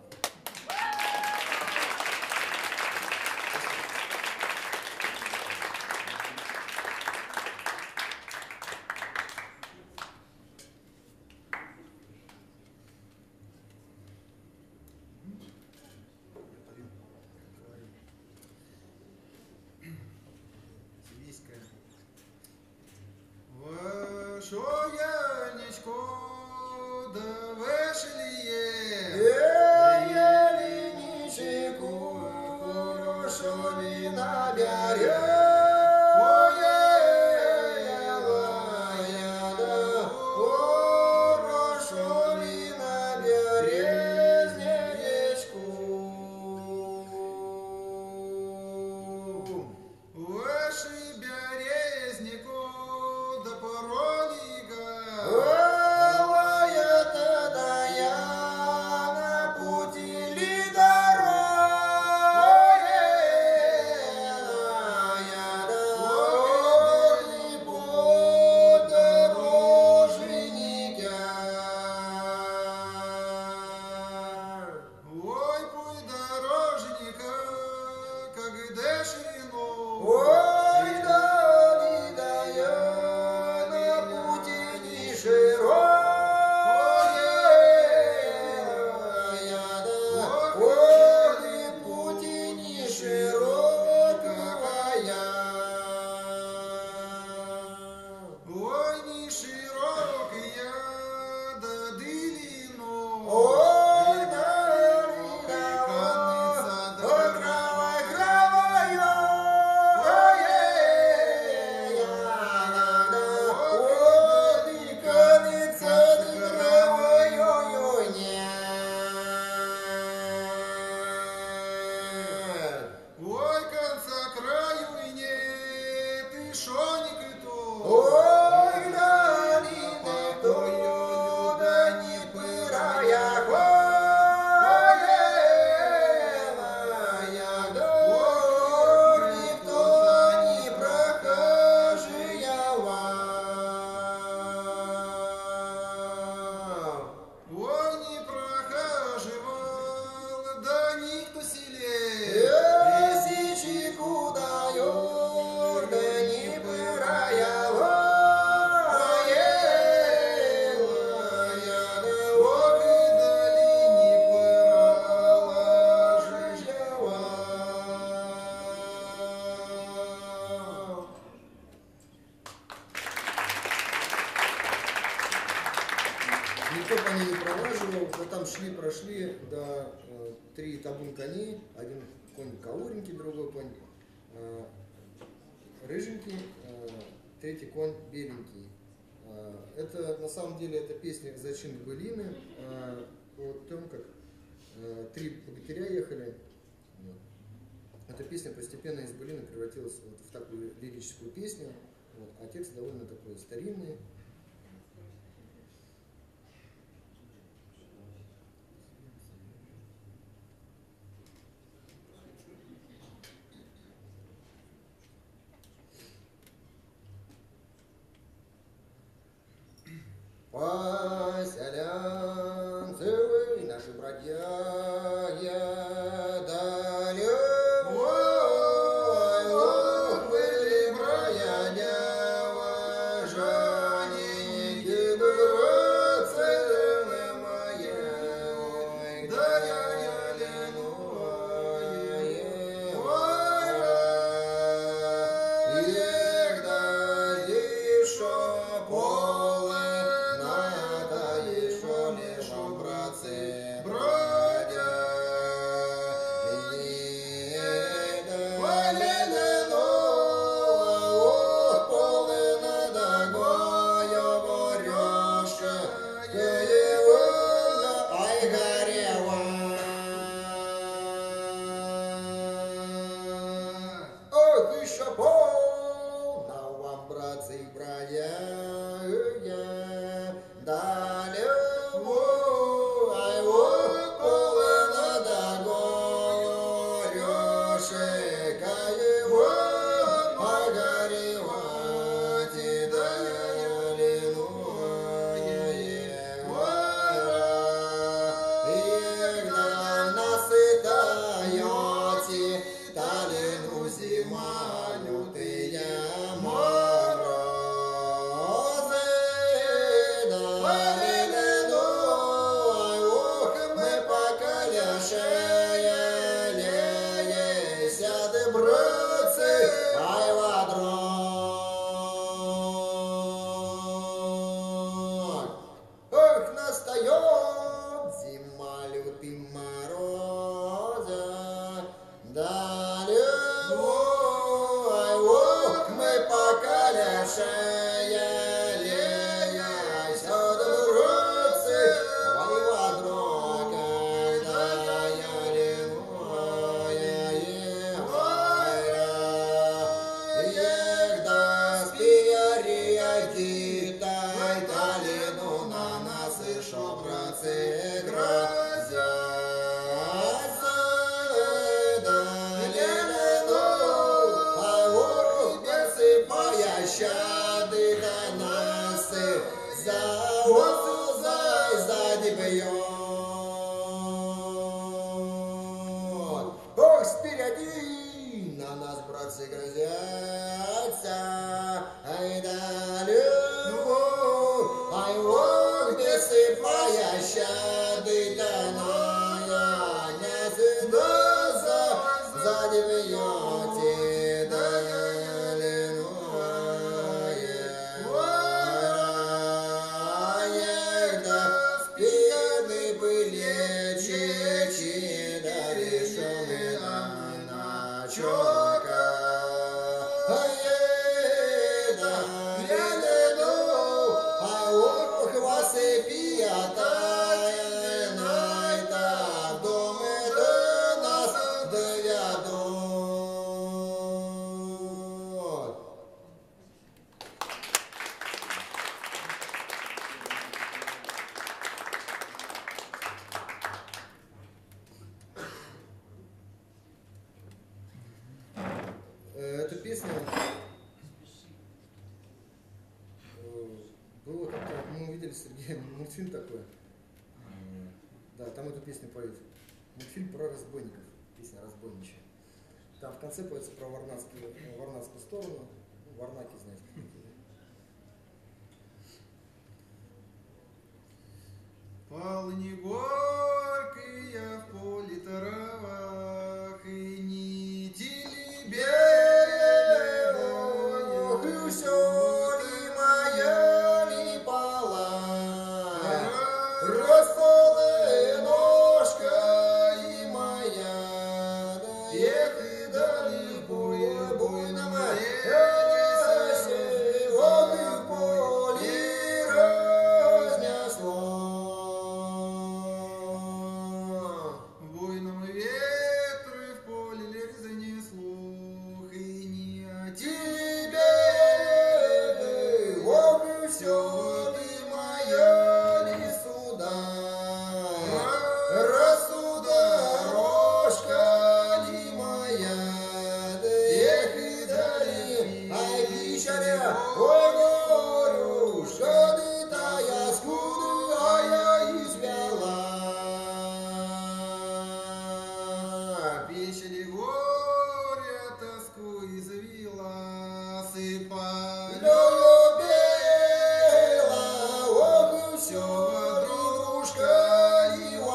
Вашу Янечку, да вышли Янечку, хорошо вина берет. Ой, пой, дорожника, когда шириной. Ой, дали да я на пути не широкая, ой, пути не широкая. Ой, не широкая, да длину. Ой, дали да кровай кроваю, ой, и конца кроваю нет. Ой, конца краю и нет, и шоник и то. Ой, дали никто, да не пырая хвоя, да никто не прохожая вам. Ой, не прохаживал, да никто селе. Тысячику дает, да не пырая хвоя, да Ох, и дали не положишь вам. Никто по ней не пролаживал, но там прошли до 3 табун коней, один конь кауренький, другой конь рыженький, третий конь беленький. Это на самом деле это песня «Зачин былины», о том, как 3 богатыря ехали. Вот. Эта песня постепенно из былины превратилась вот в такую лирическую песню, вот. А текст довольно такой старинный. Поселянцы вы, наши братья, далеко были братья, жоники, братцы мои, да я эх, да еще полы. Ох, еще полно вам, братцы и братья, далеко, ай, вот полно догою, решека его погоревать, и да насытаете талину зима, лютые морозы, ох, мы покаляшее, сяды, братцы, ай, вадрон. Ох, настает зима, лютый мороза, далеко, ай, ох, мы покаляшее, сяды, братцы, ай, вадрон, когда я эх, да спиярия китай, талину на нас еще, братцы, грозятся, ай, ох, бесы паящады, да нас за осу, сзади бьет. Ох, спереди на нас братцы, грозятся, ай да любовь, ай ох, бессыпая щады таная, не сыдоса, сзади бьете, да Эта песня было как-то, мы увидели с Сергеем мультфильм такой. Да, там эту песню поют. Мультфильм про разбойников, песня разбойничья. Там в конце поется про варнакскую сторону. Варнаки, знаете. Полни горькие в поле травах, и нити белых, и все ли моя ли пала, расколы ножка и моя, да ехай далеко, буйно моя, ох, и в поле разнесло. буйном ветры в поле лег занесло, и не о Тебе, ох, и все ты моя ли суда, рассудорожка ли моя, да ехай дали, ай, пищаря, ой, горюшка, ты тая скуда, а я извела. печали горя, тоску извела, сыпали. Любила, ох, и все, дружка и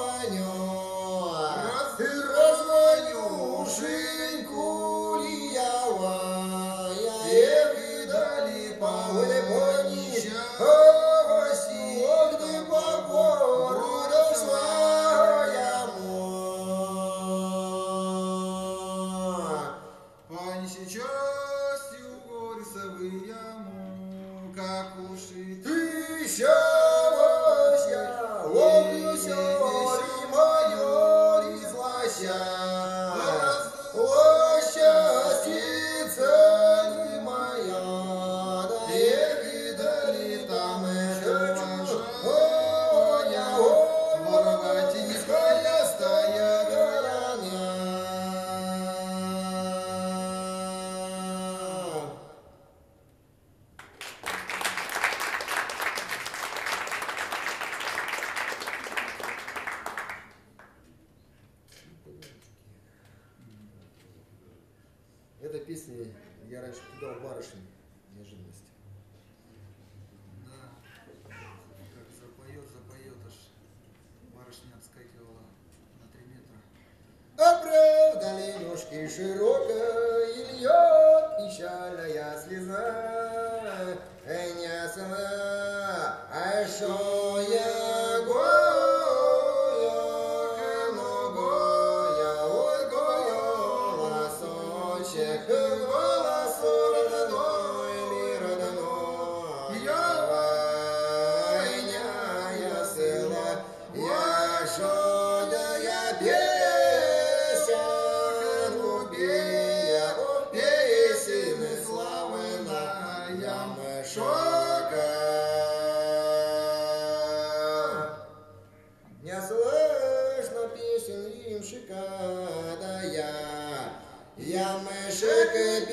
вонет, и разманюшеньку ли я вая, эх, и дали по улепонища, овощи, ох, ты по городу своему. По нищей частью горцевы яму, как уши Ты щавося, ох, и все ли мое ли злася, о, счастьица ли моя, да эх, и дали там хочу, о, я, о, ворогатинская стая гороня. Эта песня я раньше кидал барышень неожиданности. Да, как запоет, аж барышня отскакивала на 3 метра. А правда ли ножки широкой, и льет печальная слеза, не сама, а шо я гоя, но гоя, ой, голосочек, голосок родной ли родной, я войня села, я шо да я песен убея, песен славы на ямшока. Не слышно песен ямщика, да ямшик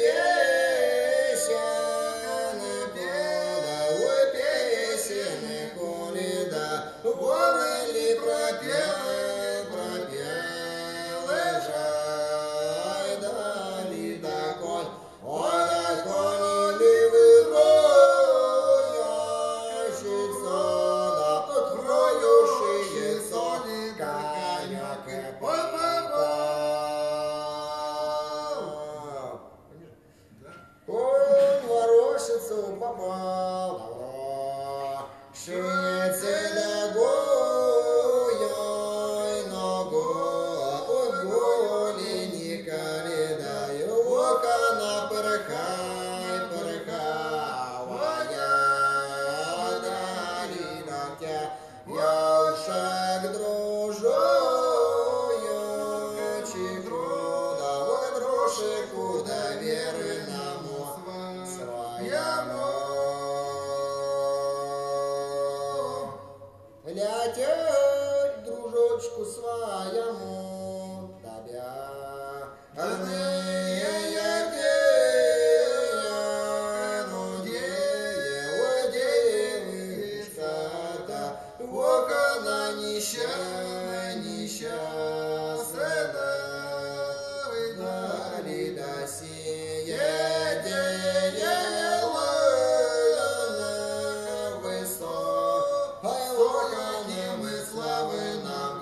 песен пела, ой, песен коли да, вон ли пропел, жай, да ли такой. попал добро. Швецы дорогой ногой, ой, голеника не даю, ока на порхай, порхавая, дали ногтя, я ушаг дружою, чигруда, вот дружику доверенному своему. Лететь дружочку своему тебя, дали до сие славы нам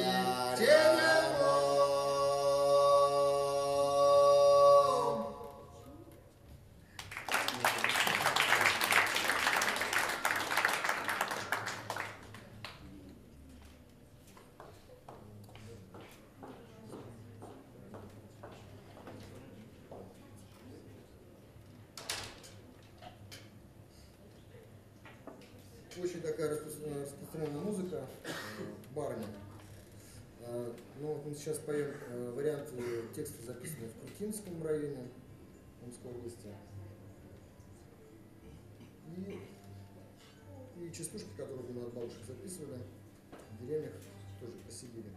Очень такая распространенная музыка, барни. Ну, вот мы сейчас поем вариант текста, записанный в Крутинском районе Омской области. И частушки, которые мы от бабушек записывали в деревнях, тоже по Сибири.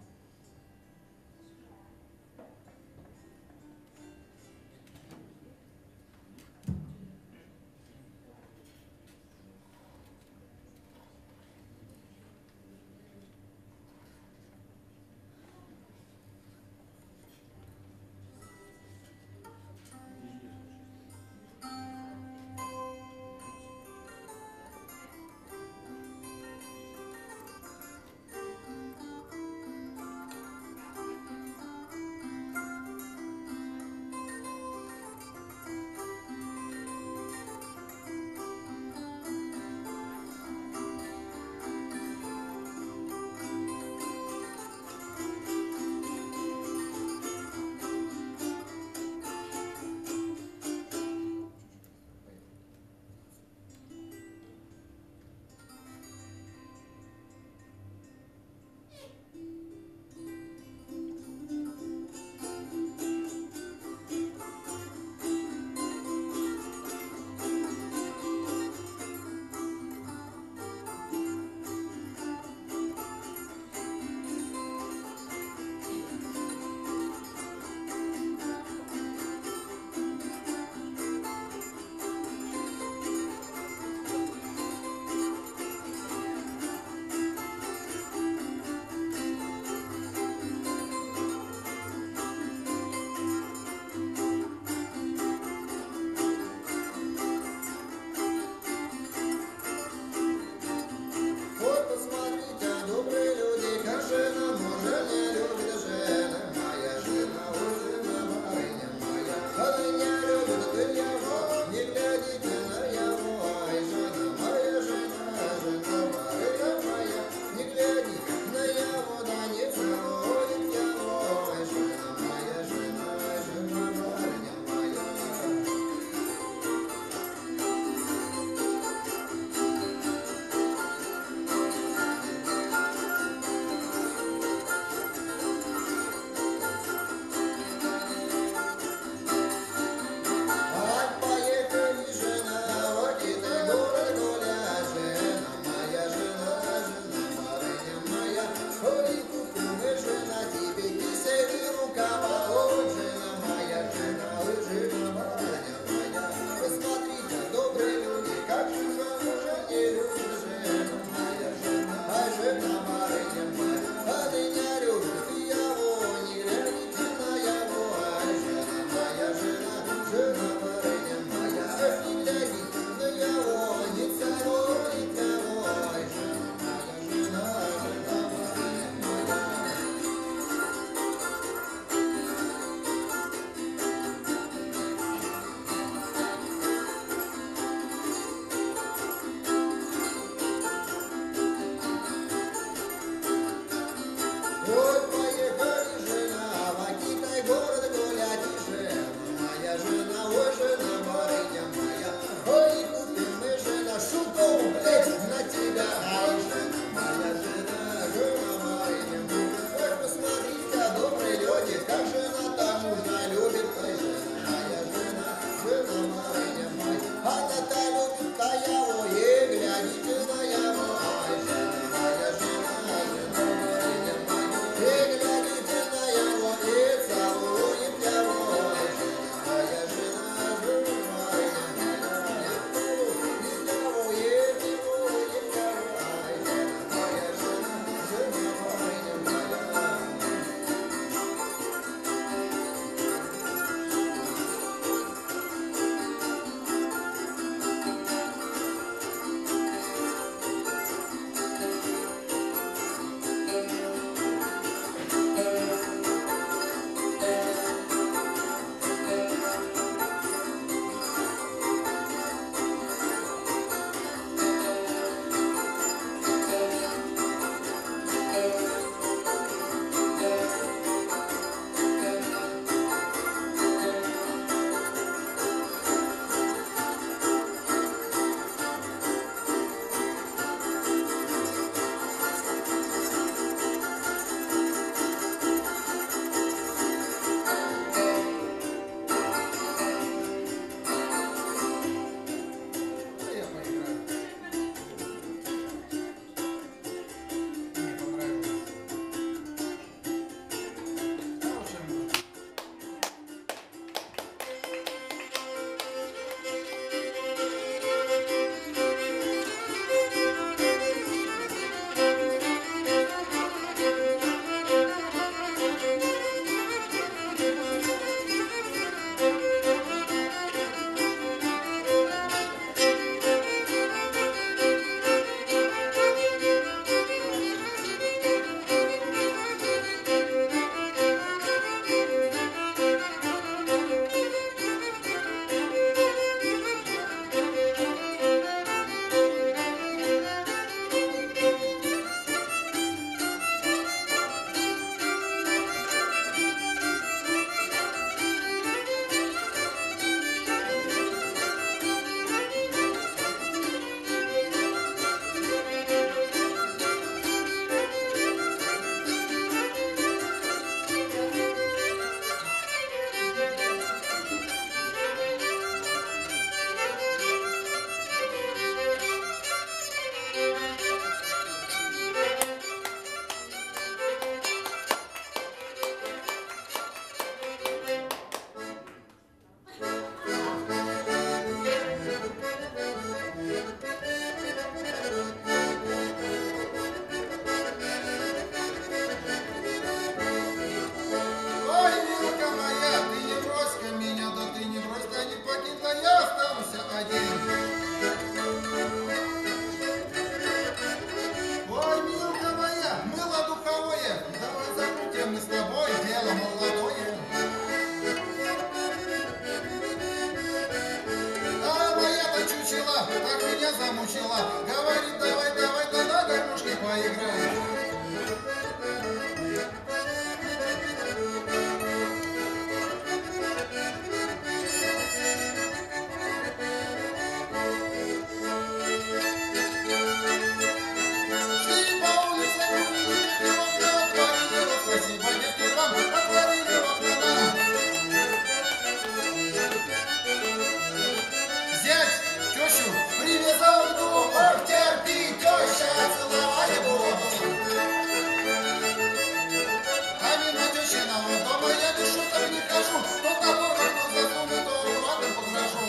замучила, так меня замучила. Говорит, давай, давай, ты на гармошке поиграй. Привязал к дому, терпи, теща, целовать буду. А мимо тещиного дома я без шуток не хожу. Тот топор в окно засуну, то рваным погрожу.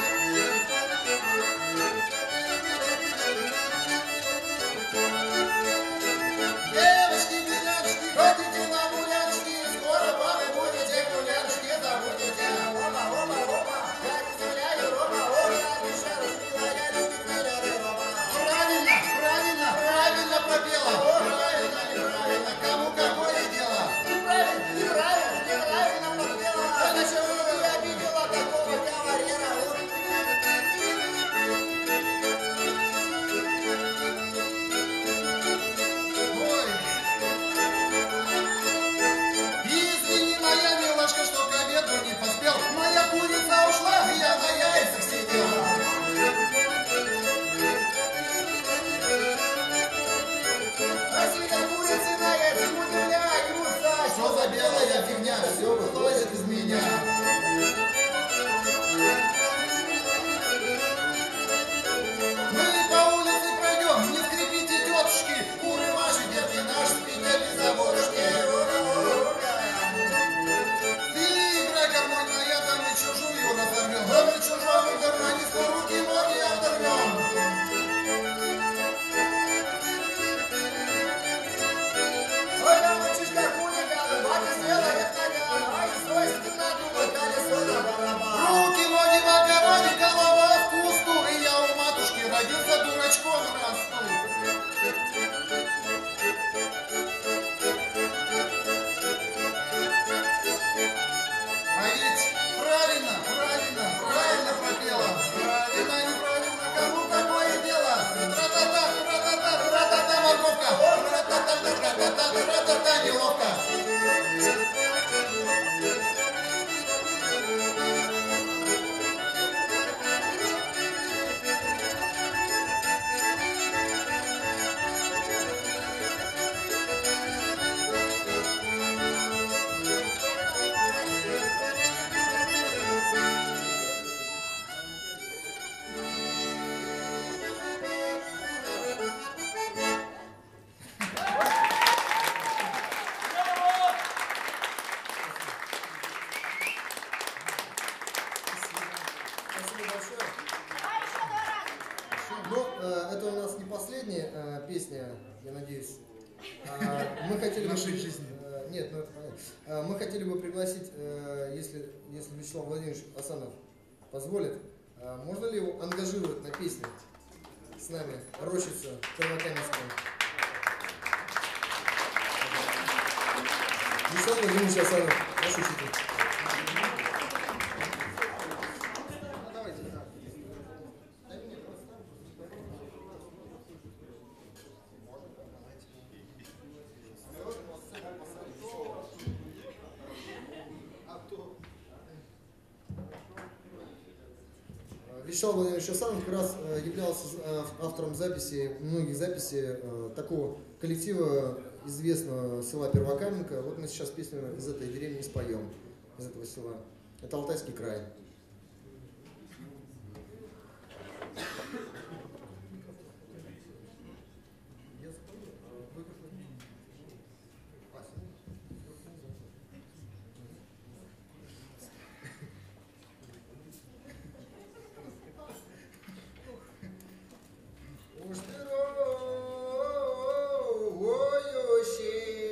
Девочки, миляночки, ходите на гуляночки, скоро бабы будете, гуляночки забудете. Оба, оба, оба, я не заявляю, оба, оба, душа разбила, я люблю миллионы, оба. Правильно, правильно, правильно пропела. Правильно, неправильно, кому какое дело? Неправильно, неправильно, неправильно пропела. Зачем я обидела такого кавалера? Извини, моя милашка, что к обеду не поспел. Моя курица ушла, я на яйцах сидел. Россия курицы на яйца удивляются. Что за белая фигня, все выходит из меня. Мы по улице пройдем, не скрипите, тетушки. Куры ваши, детки наши, спите без заборушки. Ты играй гармонь, а я там и чужую разорвем. А мы чужому гармонисту руки-ноги оторвем. Ой, да мальчишка хулиган, батя сделает наган, ай, свойственно думать колесо на барабан. Руки, ноги в огороде, голова в кусту. И я у матушки родился, дурачком расту. А ведь правильно, правильно, правильно пропела. Правильно, неправильно, кому какое дело? Тра-та-та, тра-та-та, тра-та-та, морковка. Тра-та-та, тра-та-та, тра-та-та, неловко. Спасибо большое. Ну, это у нас не последняя песня, я надеюсь. Мы хотели бы... Нашей жизни. Нет, ну это понятно. Мы хотели бы пригласить, если Вячеслав Владимирович Асанов позволит, можно ли его ангажировать на песню с нами, Рощица, Первокаменская? Вячеслав Владимирович Асанов, ваш учитель. Вячеслав Владимирович Асанов как раз являлся автором записи, многих записей такого коллектива известного села Первокаменка. Вот мы сейчас песню из этой деревни споем, из этого села. Это Алтайский край.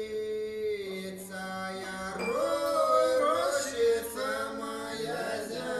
Рощица моя.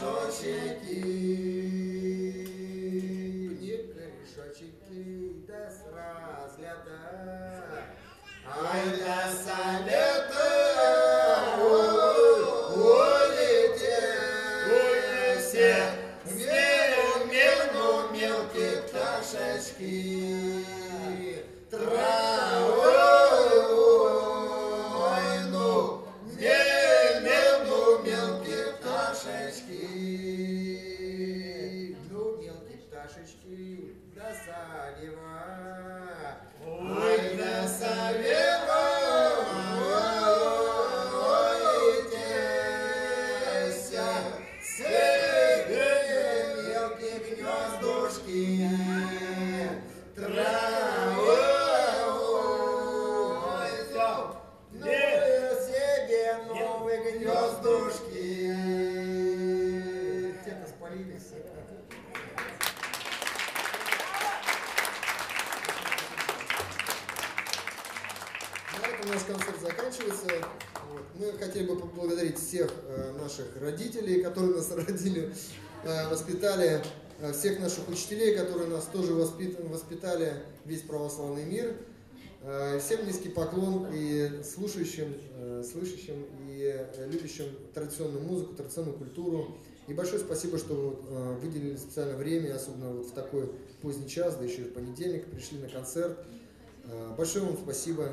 корешочки, пни корешочки, да с разгляда. Ай да совета, улетели мелкие пташечки. Мелкие пташечки, да салева. Ой, да салева, ой, теся, себе мелкие гнездушки. Себе новые гнездушки. Те-то спалились. На этом наш концерт заканчивается. Вот. Мы хотели бы поблагодарить всех наших родителей, которые нас родили, воспитали, всех наших учителей, которые нас тоже воспитали, весь православный мир. Всем низкий поклон и слушающим и любящим традиционную музыку, традиционную культуру. И большое спасибо, что выделили специальное время, особенно вот в такой поздний час, да еще и в понедельник пришли на концерт. Большое вам спасибо.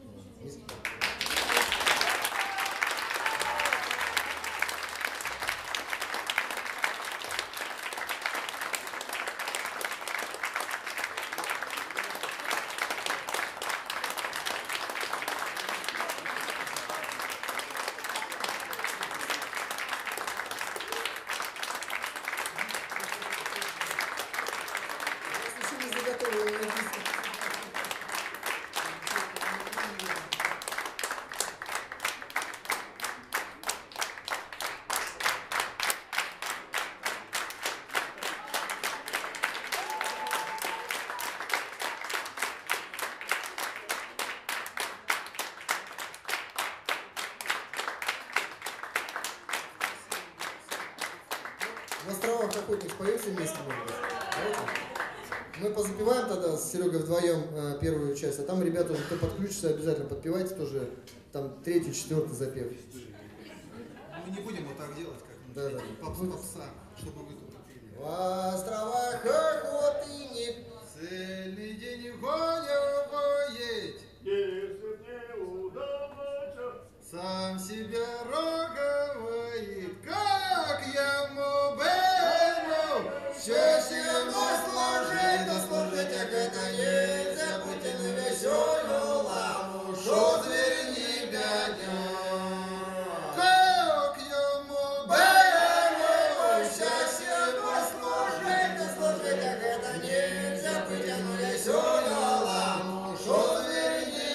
На островах охотник споем все вместе, может быть? Давайте. Мы позапеваем тогда с Серегой вдвоем первую часть, а там ребята уже кто подключится, обязательно подпевайте тоже, там третий, четвертый запев. Мы не будем вот так делать, как Да. попса, чтобы вы тут пели. В островах охотник, Цельный день гоня воет, Если не удобно, сам себя роговает, как я моберу, счастье служить, да служить, как это нельзя, будьте на веселую ламу, шо зверь не бядет. как я моберу, Счастье служить, да служить, как это нельзя, будьте на веселую ламу, шо зверь не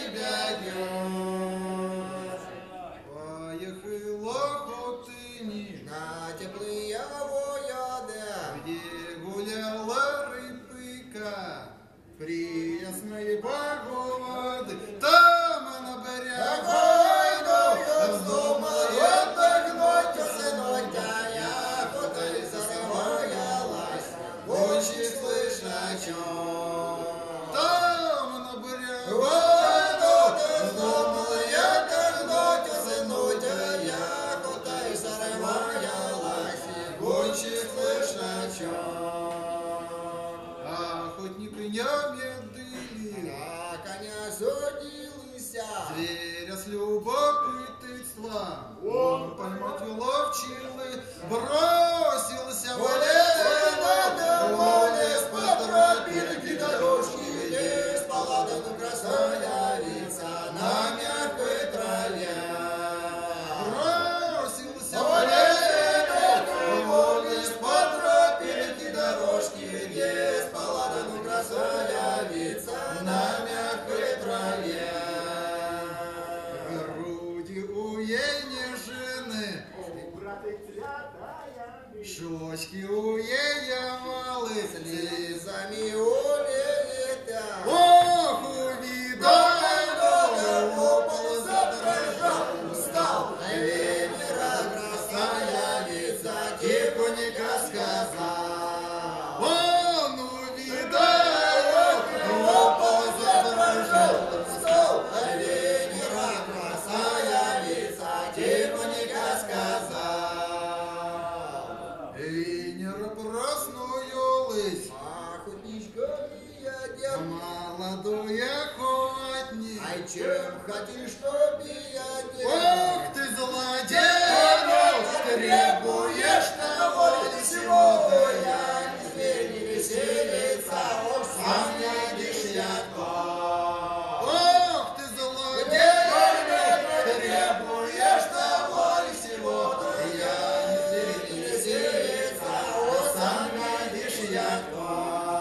бядет. поехала охотыни, На теплые воды, где гуляла рыбка, пресной погоды, там она Какой-то берега, вздумала отдохнуть, усынуть, а я охота и зарывалась, очень слышно чём. там она берега, Какой-то вздумала отдохнуть, усынуть, а я охота и зарывалась, очень слышно чём. охотник не медыли, На коня судился, зверя с любопытством, он поймать уловчилы, бросился в лес по тропинке дорожки, лес по ладану красавица на мягкой траве. бросился в Лес по тропинке дорожки, лес по ладану красавица на мягкой траве. груди у ей жены, щечки у ей овалы, Слезами улета. ох, увидал, Упал, задрожал, устал, ветер красавица, тихо тихонько сказал. Он увидал, задрожал стол, Венера красавица, тихонько сказал. Венера проснулась, Охотничками я дед, молодой охотник. ай, чем хотишь, чтоб я дед? Ох ты злодей! Требуешь того или всего, я не зверь, не веселица, уж сам найдешь ядко. Ох ты злодей! Требуешь того или всего, я не зверь, не веселица, уж сам найдешь ядко.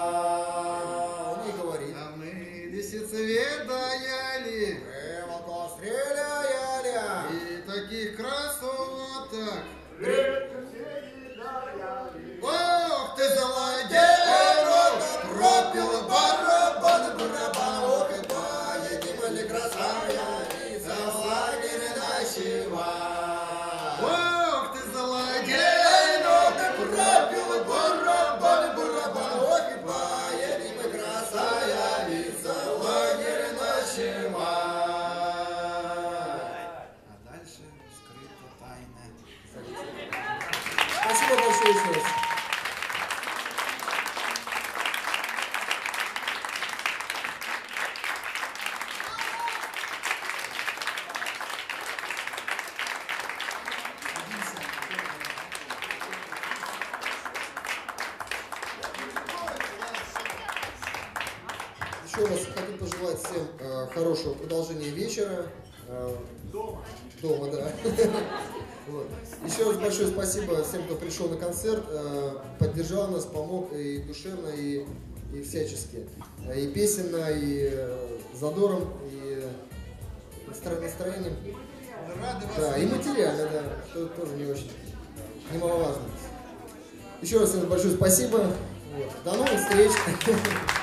Не говори. А мы лисицевед даяли, Волко стреляли, и таких красоток. Редко все едаяли. Ох ты злодей! пропил барабан, барабан, ох и поедим ли красавица, в лагере ночевать. Ох ты злодей! Пропил барабан, барабан, ох и поедим ли красавица, в лагере ночевать. А дальше скрыта тайна. Спасибо большое еще раз. Еще раз хочу пожелать всем хорошего продолжения вечера. Дома, да. Вот. Еще раз большое спасибо всем, кто пришел на концерт, поддержал нас, помог и душевно, и всячески. И песенно, и задором, и настроением. Рады вас Да, и материально, да, что тоже не очень немаловажно. Еще раз всем большое спасибо. Вот. До новых встреч.